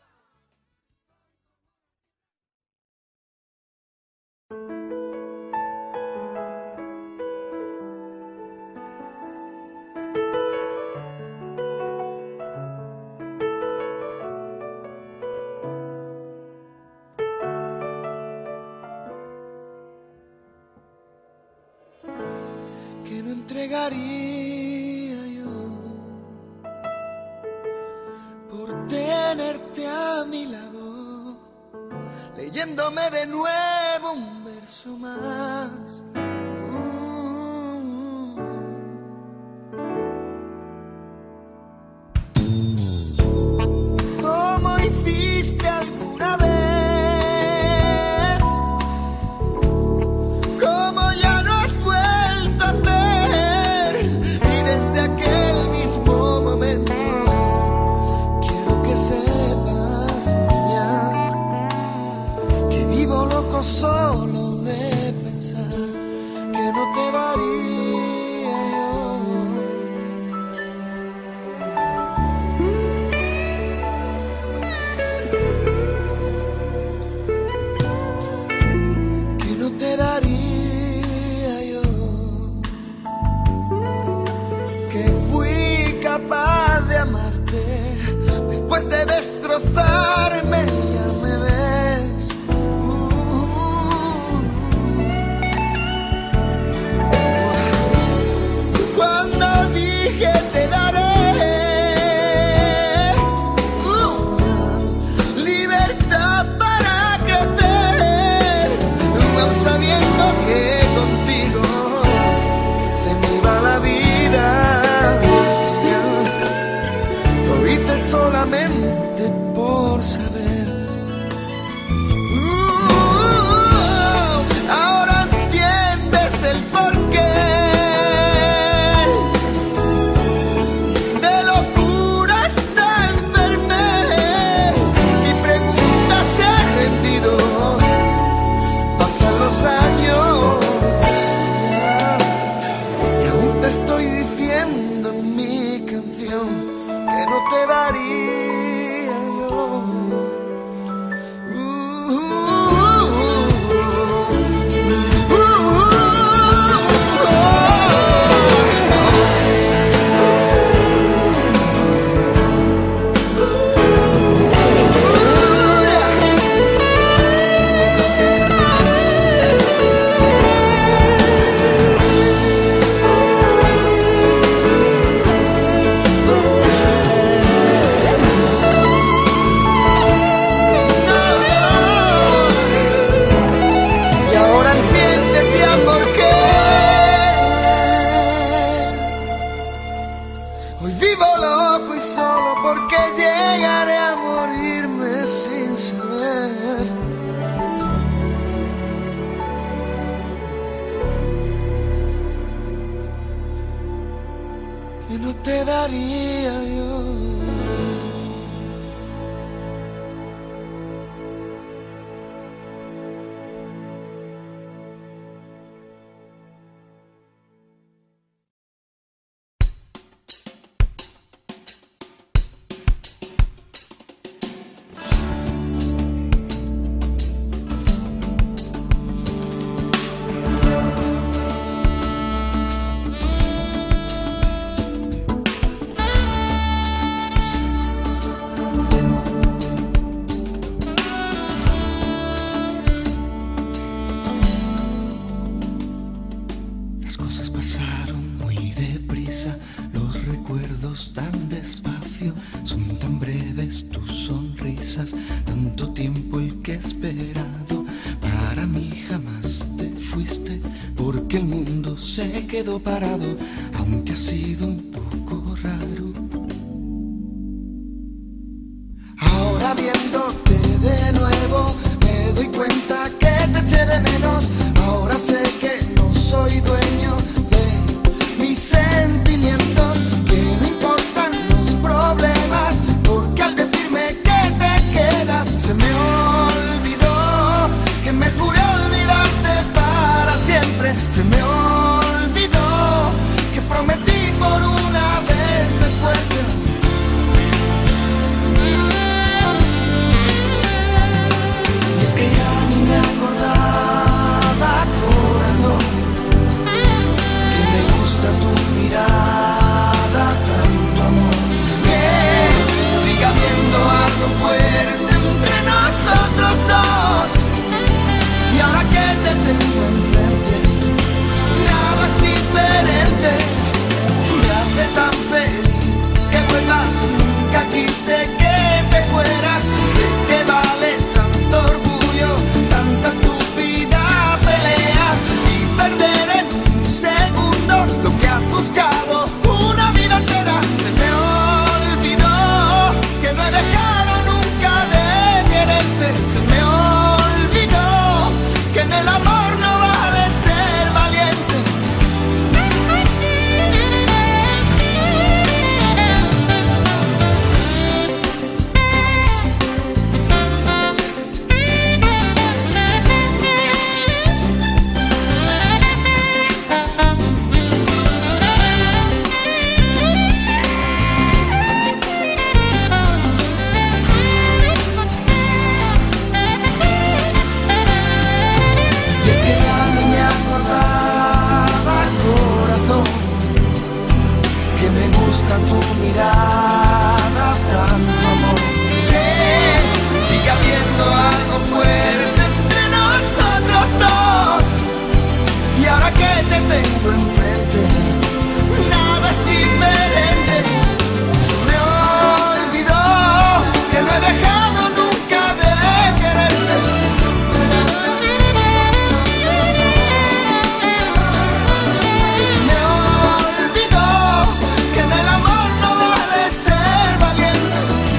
A: Que no entregaría yo por tenerte a mi lado, leyéndome de nuevo un verso más. Uh, ganas de destrozarme, ya me ves. Uh, cuando dije te daré uh, libertad para crecer, aun sabiendo que contigo se me iba la vida. Lo hice solamente por saber. Uh, ahora entiendes el porqué de locura esta enfermedad. Mi pregunta se ha rendido. Pasan los años y aún te estoy diciendo en mi canción que no te daría yo. Uh, uh, uh, uh, uh, y ahora entiendes ya por qué hoy vivo loco y solo, porque llegaré a morirme sin saber que no te daría yo. Las cosas pasaron muy deprisa, los recuerdos tan despacio, son tan breves tus sonrisas, tanto tiempo el que he esperado. Para mí jamás te fuiste, porque el mundo se quedó parado, aunque ha sido un poco raro. Ahora viéndote de nuevo me doy cuenta que te eché de menos. Ahora sé que no soy dueño de mis sentimientos, que no importan los problemas, porque al decirme que te quedas se me olvidó que me juré olvidarte para siempre. Se me olvidó que prometí por una vez ser fuerte. Y es que ya ni me acordaba, corazón, que me gusta tu mirada, tanto amor, que siga habiendo algo fuerte entre nosotros dos. Y ahora que te tengo enfrente, nada es diferente. Me hace tan feliz que vuelvas, nunca quise que te fueras. Que vale tanto orgullo, tanta estúpida pelea, y perder en un segundo lo que has buscado una vida entera. Se me olvidó que no he dejado nunca de quererte. Se me olvidó que en el amor no vale ser valiente. Y es que ya ni me acordaba, corazón, que me gusta tu mirada, tanto amor, sigue habiendo algo fuerte entre nosotros dos. Y ahora que te tengo enfrente, nada es diferente. Se me olvidó que no he dejado nunca de quererte. Se me olvidó que en el amor no vale ser valiente.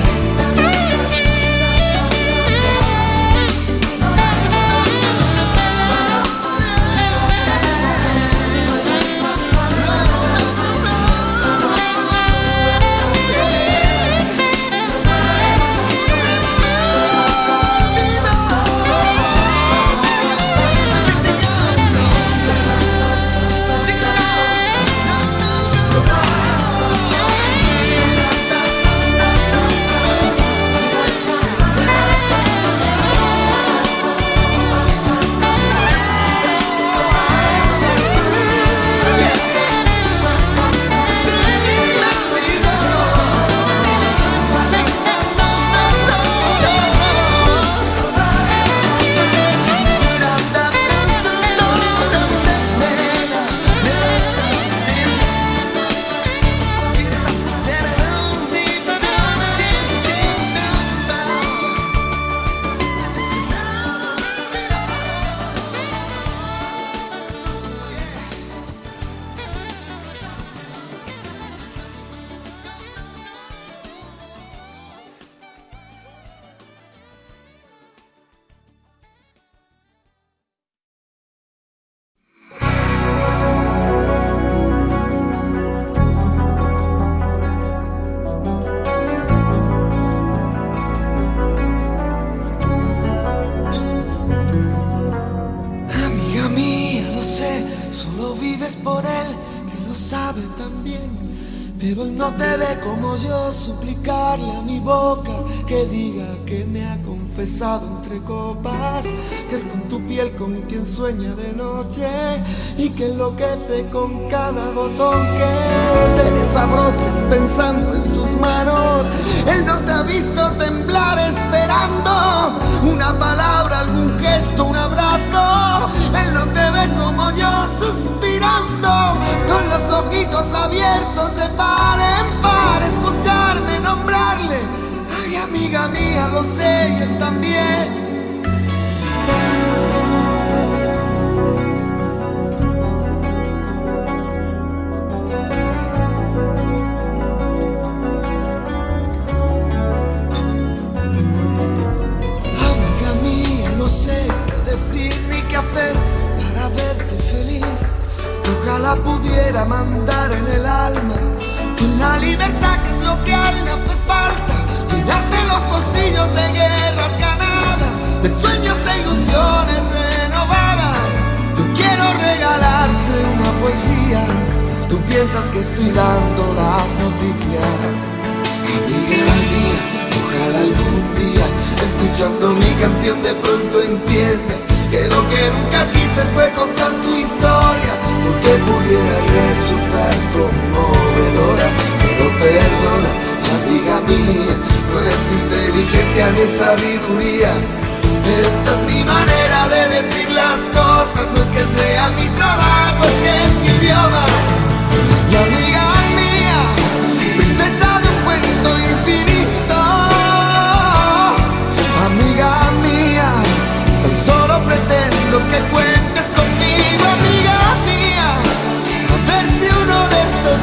A: Amiga mía, lo sé, solo vives por él, que lo sabe también. Pero él no te ve como yo, suplicarle a mi boca que diga que me ha confesado entre copas, que es con tu piel con quien sueña de noche y que enloquece con cada botón que te desabrochas pensando en sus manos. Él no te ha visto temblar esperando una palabra, algún gesto, un abrazo. Él no te ve como yo suspirando con los ojitos abiertos de par en par, escucharme nombrarle. Ay, amiga mía, lo sé, y él también. Amiga mía, no sé qué decir ni qué hacer para verte feliz. Ojalá pudiera mandar en el alma con la libertad que es lo que a él le hace falta, llenarte los bolsillos de guerras ganadas, de sueños e ilusiones renovadas. Yo quiero regalarte una poesía, tú piensas que estoy dando las noticias. Amiga mía, ojalá algún día, escuchando mi canción, de pronto entiendas que lo que nunca quise fue contar tu historia, porque pudiera resultar conmovedora. Pero perdona, amiga mía, no es inteligencia ni sabiduría. Esta es mi manera de decir las cosas, no es que sea mi trabajo, es que es mi idioma. Y amiga mía, princesa de un cuento infinito, amiga mía, tan solo pretendo que cuentes conmigo, amiga mía, a ver si uno de estos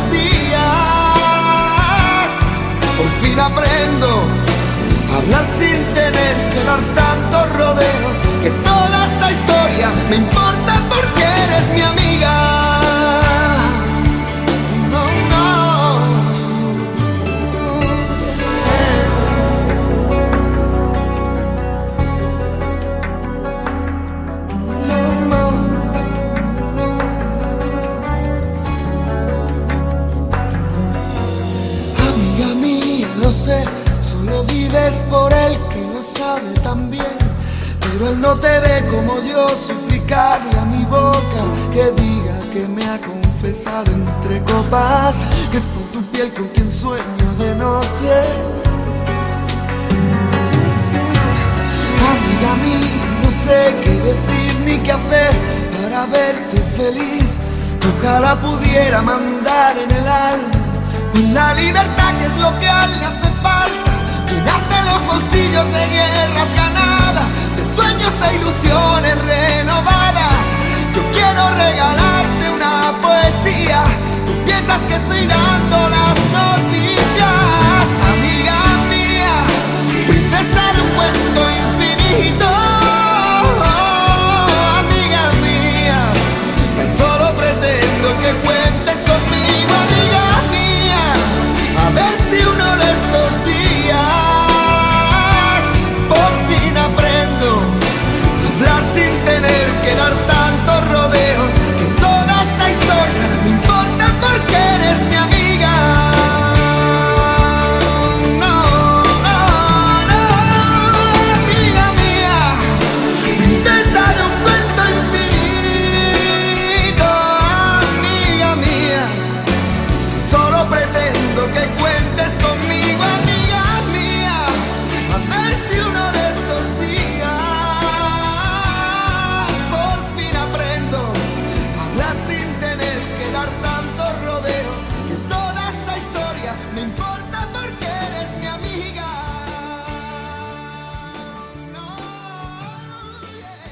A: días por fin aprendo a hablar sin tener que dar tantos rodeos, que toda esta historia me importa porque eres mi amiga. No, no. Amiga mía, lo sé, solo vives por él, que lo sabe también. Pero él no te ve como yo, suplicarle a mi boca que diga que me ha confesado entre copas, que es por tu piel con quien sueño de noche. amiga mía, no sé qué decir ni qué hacer para verte feliz. Ojalá pudiera mandar en el alma la libertad, que es lo que a él le hace falta. Llenarte los bolsillos de guerras ganadas, de sueños e ilusiones renovadas. Yo quiero regalarte una poesía. Tú piensas que estoy dando las noticias. Amiga mía, princesa de un cuento infinito. Amiga mía, tan solo pretendo que cuentes conmigo. Amiga mía, a ver si uno de estos días por fin aprendo a hablar sin tener que dar tantos rodeos. Que toda esta historia me importa porque eres mi amiga. No, no, no, amiga mía, princesa de un cuento infinito. Amiga mía, solo pretendo que cuentes conmigo. Amiga mía, a ver si uno de estos días por fin aprendo a hablar sin tener que dar tantos rodeos. Que toda esta historia me importa porque eres mi amiga. No, yeah,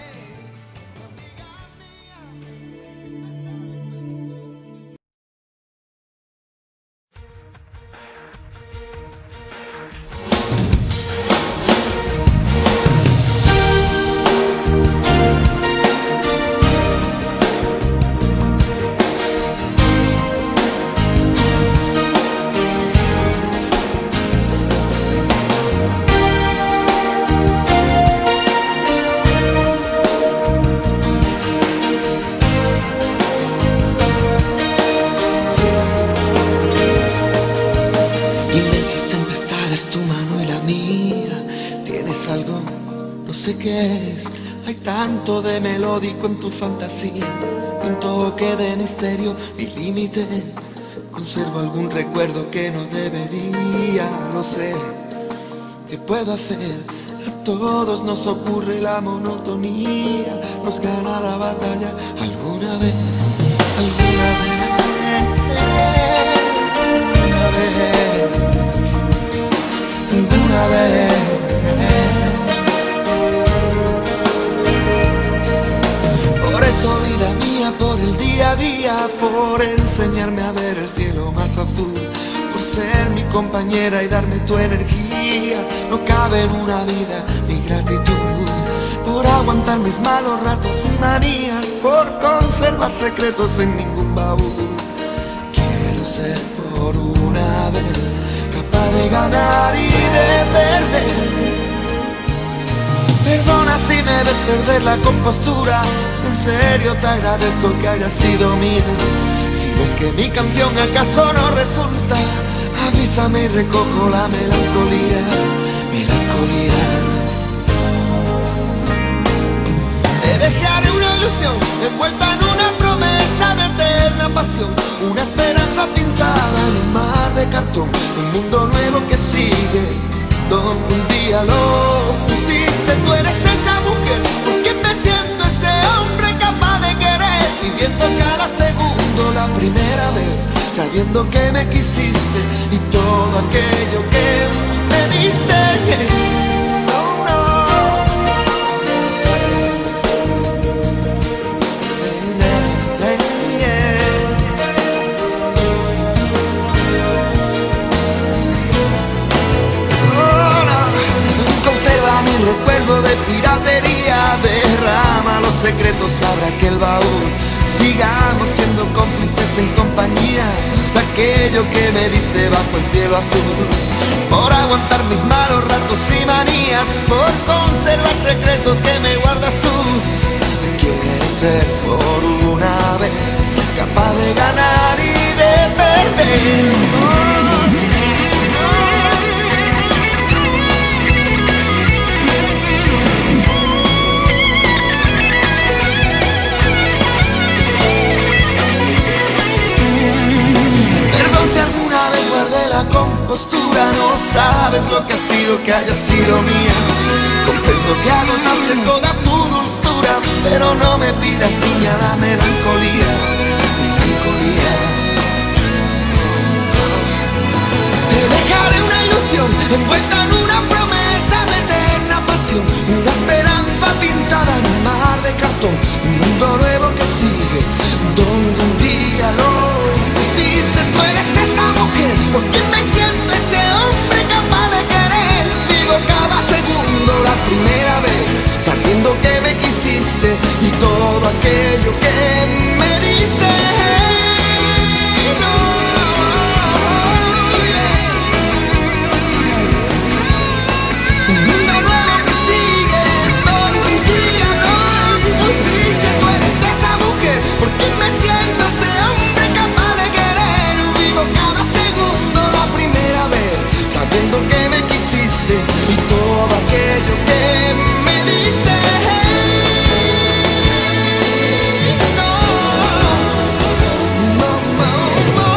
A: Inmensas tempestades, tu mano y la mía. Tienes algo, no sé qué es. Hay tanto de melódico en tu fantasía, un toque de misterio, mi límite. Conservo algún recuerdo que no debería, lo sé. ¿Qué puedo hacer? A todos nos ocurre la monotonía. Nos gana la batalla alguna vez, alguna vez, alguna vez, alguna vez. Por eso, vida mía, por el día a día, por enseñarme a ver el cielo más azul, por ser mi compañera y darme tu energía. No cabe en una vida mi gratitud, por aguantar mis malos ratos y manías, por conservar secretos en ningún baúl. Quiero ser por una vez capaz de ganar y de perder. Perdona si me ves perder la compostura. En serio te agradezco que hayas sido mía. Si ves que mi canción acaso no resulta, avísame y recojo la melancolía, melancolía. Te dejaré una ilusión envuelta en una promesa de eterna pasión, una esperanza pintada en un mar de cartón, un mundo nuevo que sigue donde un día lo pusiste. Tú eres esa mujer por quien me siento ese hombre capaz de querer, viviendo cada segundo la primera vez, sabiendo que me quisiste y todo aquello que me diste. Oh, no. Mi recuerdo de piratería, derrama los secretos, abre aquel baúl. Sigamos siendo cómplices en compañía de aquello que me diste bajo el cielo azul. Por aguantar mis malos ratos y manías, por conservar secretos que me guardas tú. Quiero ser por una vez capaz de ganar y de perder. Oh. Perdón si alguna vez guardé la compostura, nunca, no sabes lo que ha sido que haya sido mía. Comprendo que agotaste toda tu dulzura, pero no me pidas, niña, la melancolía, melancolía. Te dejaré una ilusión envuelta en una promesa de eterna pasión, una esperanza pintada en un mar de cartón, un mundo nuevo que sigue, donde un día lo pusiste. Tú eres esa mujer por quien me siento ese hombre capaz de querer. Vivo cada segundo la primera vez, sabiendo que me quisiste y todo aquello que me diste. No. Por quien me siento ese hombre capaz de querer. Vivo cada segundo la primera vez, sabiendo que me quisiste y todo aquello que me diste. No, no, no, no.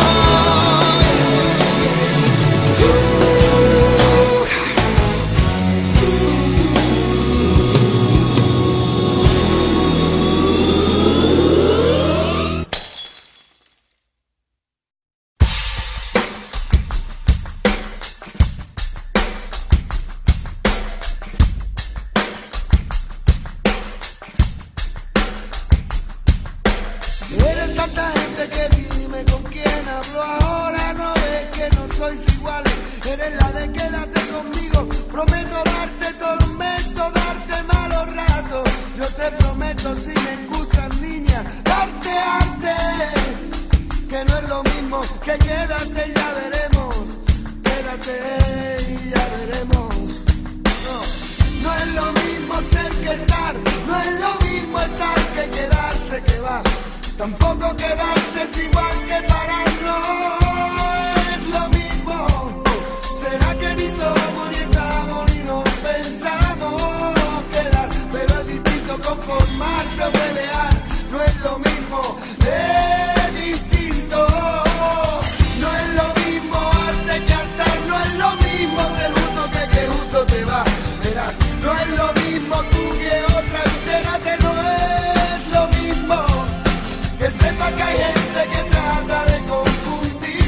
A: Eres tanta gente que dime con quién hablo ahora. No ves que no sois iguales. Eres la de quédate conmigo. Prometo darte tormento, darte malos ratos. Yo te prometo, si me escuchas, niña, darte arte. Que no es lo mismo que quédate y ya veremos. Quédate y ya veremos. No, no es lo mismo ser que estar. No es lo mismo estar que quedarse, que va. Tampoco quedarse es igual que parar, no es lo mismo. ¿Será que ni somos ni estamos ni nos pensamos quedar? Pero es distinto conformarse o pelear. No es lo mismo, es distinto. No es lo mismo arte que altar. No es lo mismo ser justo que que justo te va. Verás, no es lo mismo tú que otra. Entérate, no es lo mismo. Que sepa que hay gente que trata de confundir.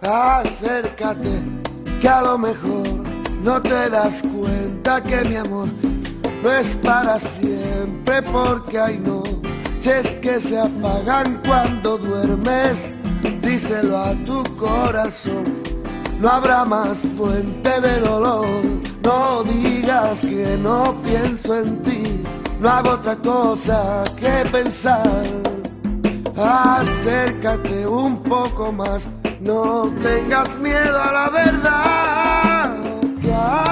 A: Acércate, que a lo mejor no te das cuenta que mi amor no es para siempre, porque hay noches que se apagan cuando duermes. Díselo a tu corazón, no habrá más fuente de dolor. No digas que no pienso en ti, no hago otra cosa que pensar. Acércate un poco más, no tengas miedo a la verdad. Que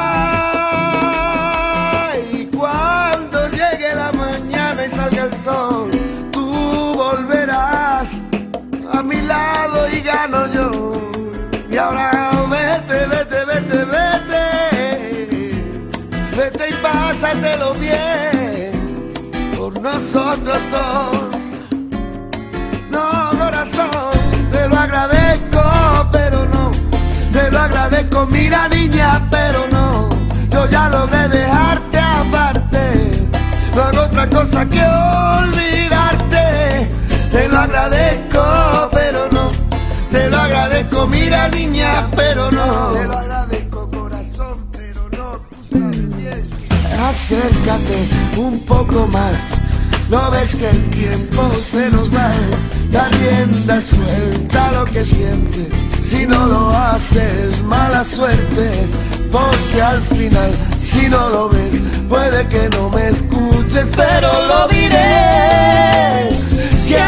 A: hay cuando llegue la mañana y salga el sol, tú volverás a mi lado y gano yo. Y ahora vete, vete, vete, vete, vete y pásatelo bien por nosotros dos. No, corazón, te lo agradezco, pero no, te lo agradezco, mira niña, pero no, yo ya logré dejarte aparte, no hago otra cosa que olvidarte. Te lo agradezco, pero no, te lo agradezco, mira niña, pero no, te lo agradezco, corazón, pero no, tú sabes bien. Acércate un poco más, no ves que el tiempo se nos va, da rienda suelta lo que sientes, si no lo haces mala suerte, porque al final si no lo ves puede que no me escuches, pero lo diré. Que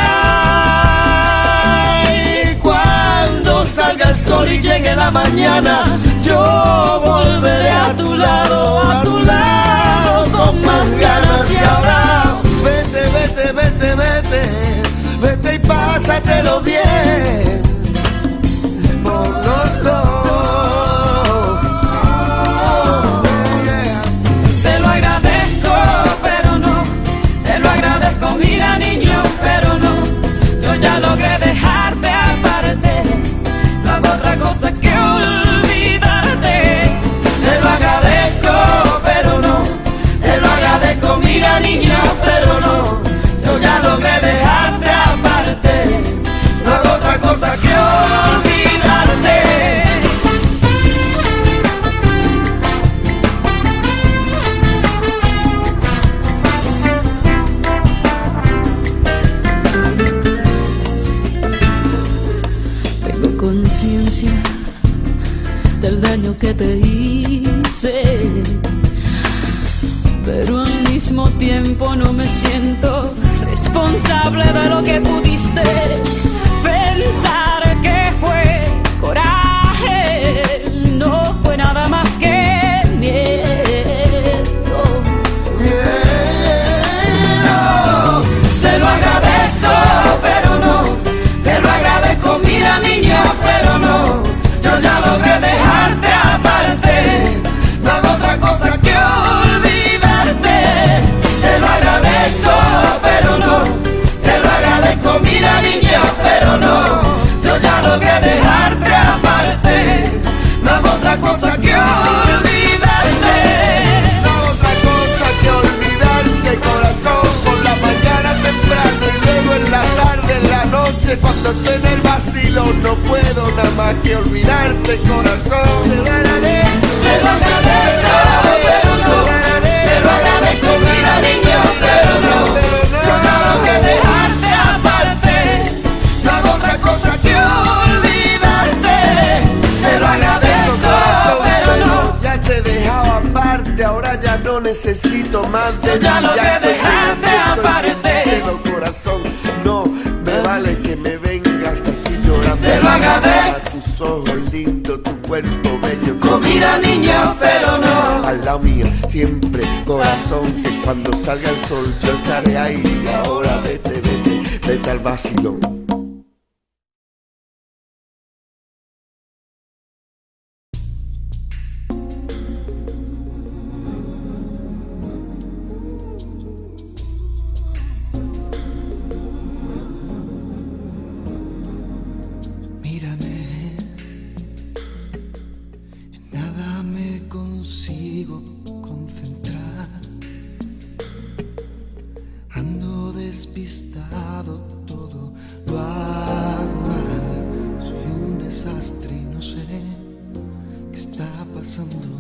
A: hay cuando salga el sol y llegue la mañana, yo volveré a tu lado, a tu lado con más ganas. Y ahora vete, vete, vete, vete, vete y pásatelo bien por los dos. Oh, yeah.
C: Te lo agradezco, pero no, te lo agradezco, mira niño, pero no, yo ya logré dejarte aparte, no hago otra cosa que olvidarte. Te lo agradezco, pero no, te lo agradezco, mira niña, pero no, yo ya logré dejarte aparte, no hago otra cosa que olvidarte.
B: Tengo conciencia del daño que te hice, pero al mismo tiempo no me siento responsable de lo que pudiste pensar que fue coraje, no fue nada más que miedo.
A: Yeah.
C: Te lo agradezco, pero no, te lo agradezco, mira niña, pero no, yo ya logré dejarte aparte, no hago otra cosa que olvidarte. Te lo agradezco, pero no, te lo agradezco, mira niña, pero no, yo ya logré dejarte aparte, no hago otra cosa que olvidarte.
A: No hago otra cosa que olvidarte, corazón, por la mañana temprano y luego en la tarde, en la noche, cuando estoy en el vacilón, no puedo nada más que olvidarte, corazón. Te lo agradezco,
C: Te lo agradezco, pero no, te lo agradezco, mira niño, pero no, yo ya logré dejarte aparte, no hago otra cosa que olvidarte. Te lo agradezco, pero no,
A: ya te he dejado aparte, ahora ya no necesito más de
C: yo ya
A: ti,
C: logré
A: estoy
C: dejarte
A: necesito
C: aparte.
A: y te cedo, corazón, no me vale que me vengas así llorando.
C: Te lo agradezco.
A: A tus ojos lindos, tu cuerpo bello,
C: Oh, mira niña, pero no,
A: al lado mío siempre, corazón, que cuando salga el sol yo estaré ahí. Y ahora vete, vete, vete al vacilón.
D: Mírame, en nada me consigo concentrar. Ando despistado, todo lo hago mal. Soy un desastre. pasando.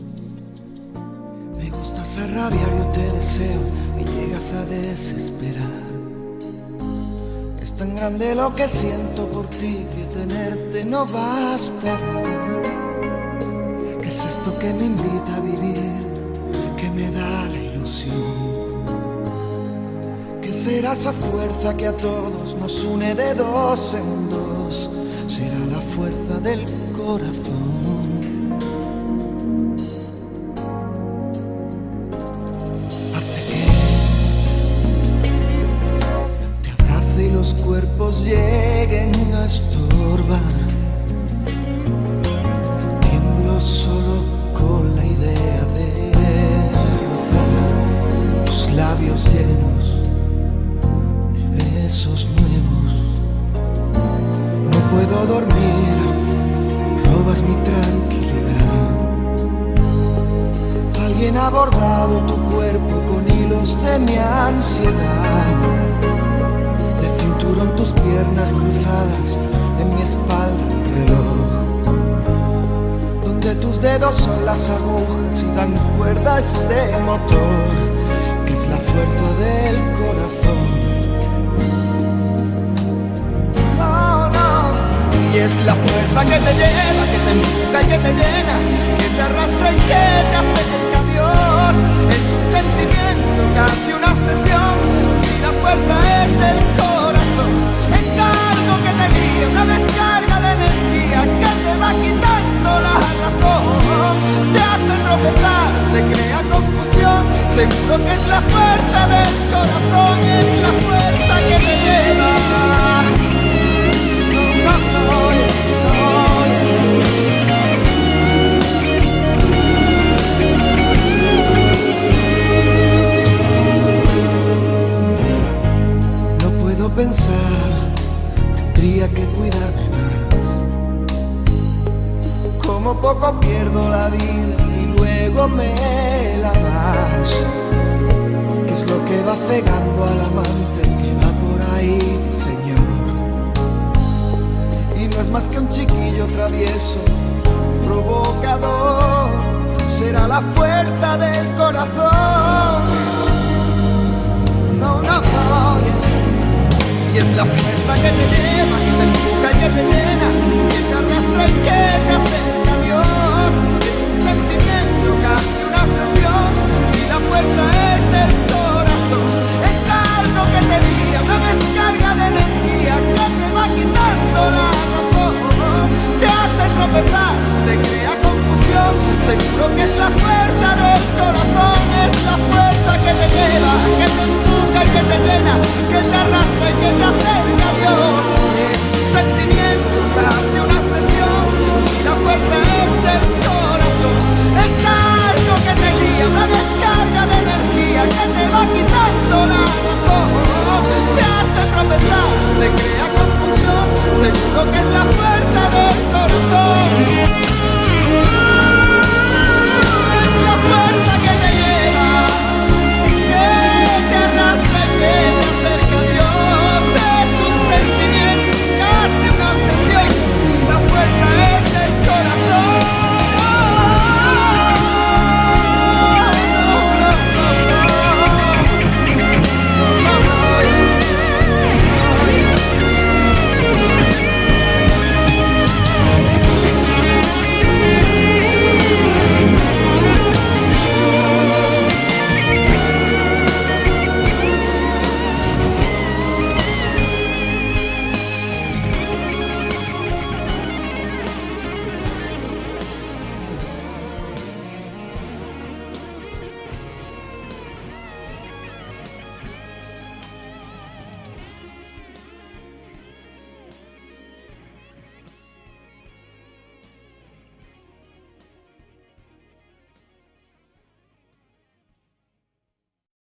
D: Me gustas a rabiar, yo te deseo, me llegas a desesperar. Es tan grande lo que siento por ti que tenerte no basta. ¿Qué es esto que me invita a vivir, que me da la ilusión? ¿Qué será esa fuerza que a todos nos une de dos en dos? Será la fuerza del corazón. Hace que te abrace y los cuerpos lleguen a estorbar. Tiemblo solo con la idea de rozar tus labios llenos de besos nuevos. No puedo dormir, robas mi tranquilidad. Alguien ha bordado tu cuerpo con hilos de mi ansiedad. De cinturón tus piernas cruzadas, en mi espalda un reloj, donde tus dedos son las agujas y dan cuerda a este motor, que es la fuerza del corazón. Y es la fuerza que te lleva, que te empuja y que te llena, que te arrastra y que te acerca a Dios. Es un sentimiento, casi una obsesión, si la fuerza es del corazón. Es algo que te lía, una descarga de energía que te va quitando la razón. Te hace tropezar, te crea confusión, seguro que es la fuerza del corazón. Es la fuerza que te lleva. No puedo pensar, tendría que cuidarme más. Como poco pierdo la vida y luego me la das. ¿Qué es lo que va cegando al amante que va por ahí, Señor? Y no es más que un chiquillo travieso, provocador. Será la fuerza del corazón. No, no, no. Y es la fuerza que te lleva, que te empuja y que te lleva.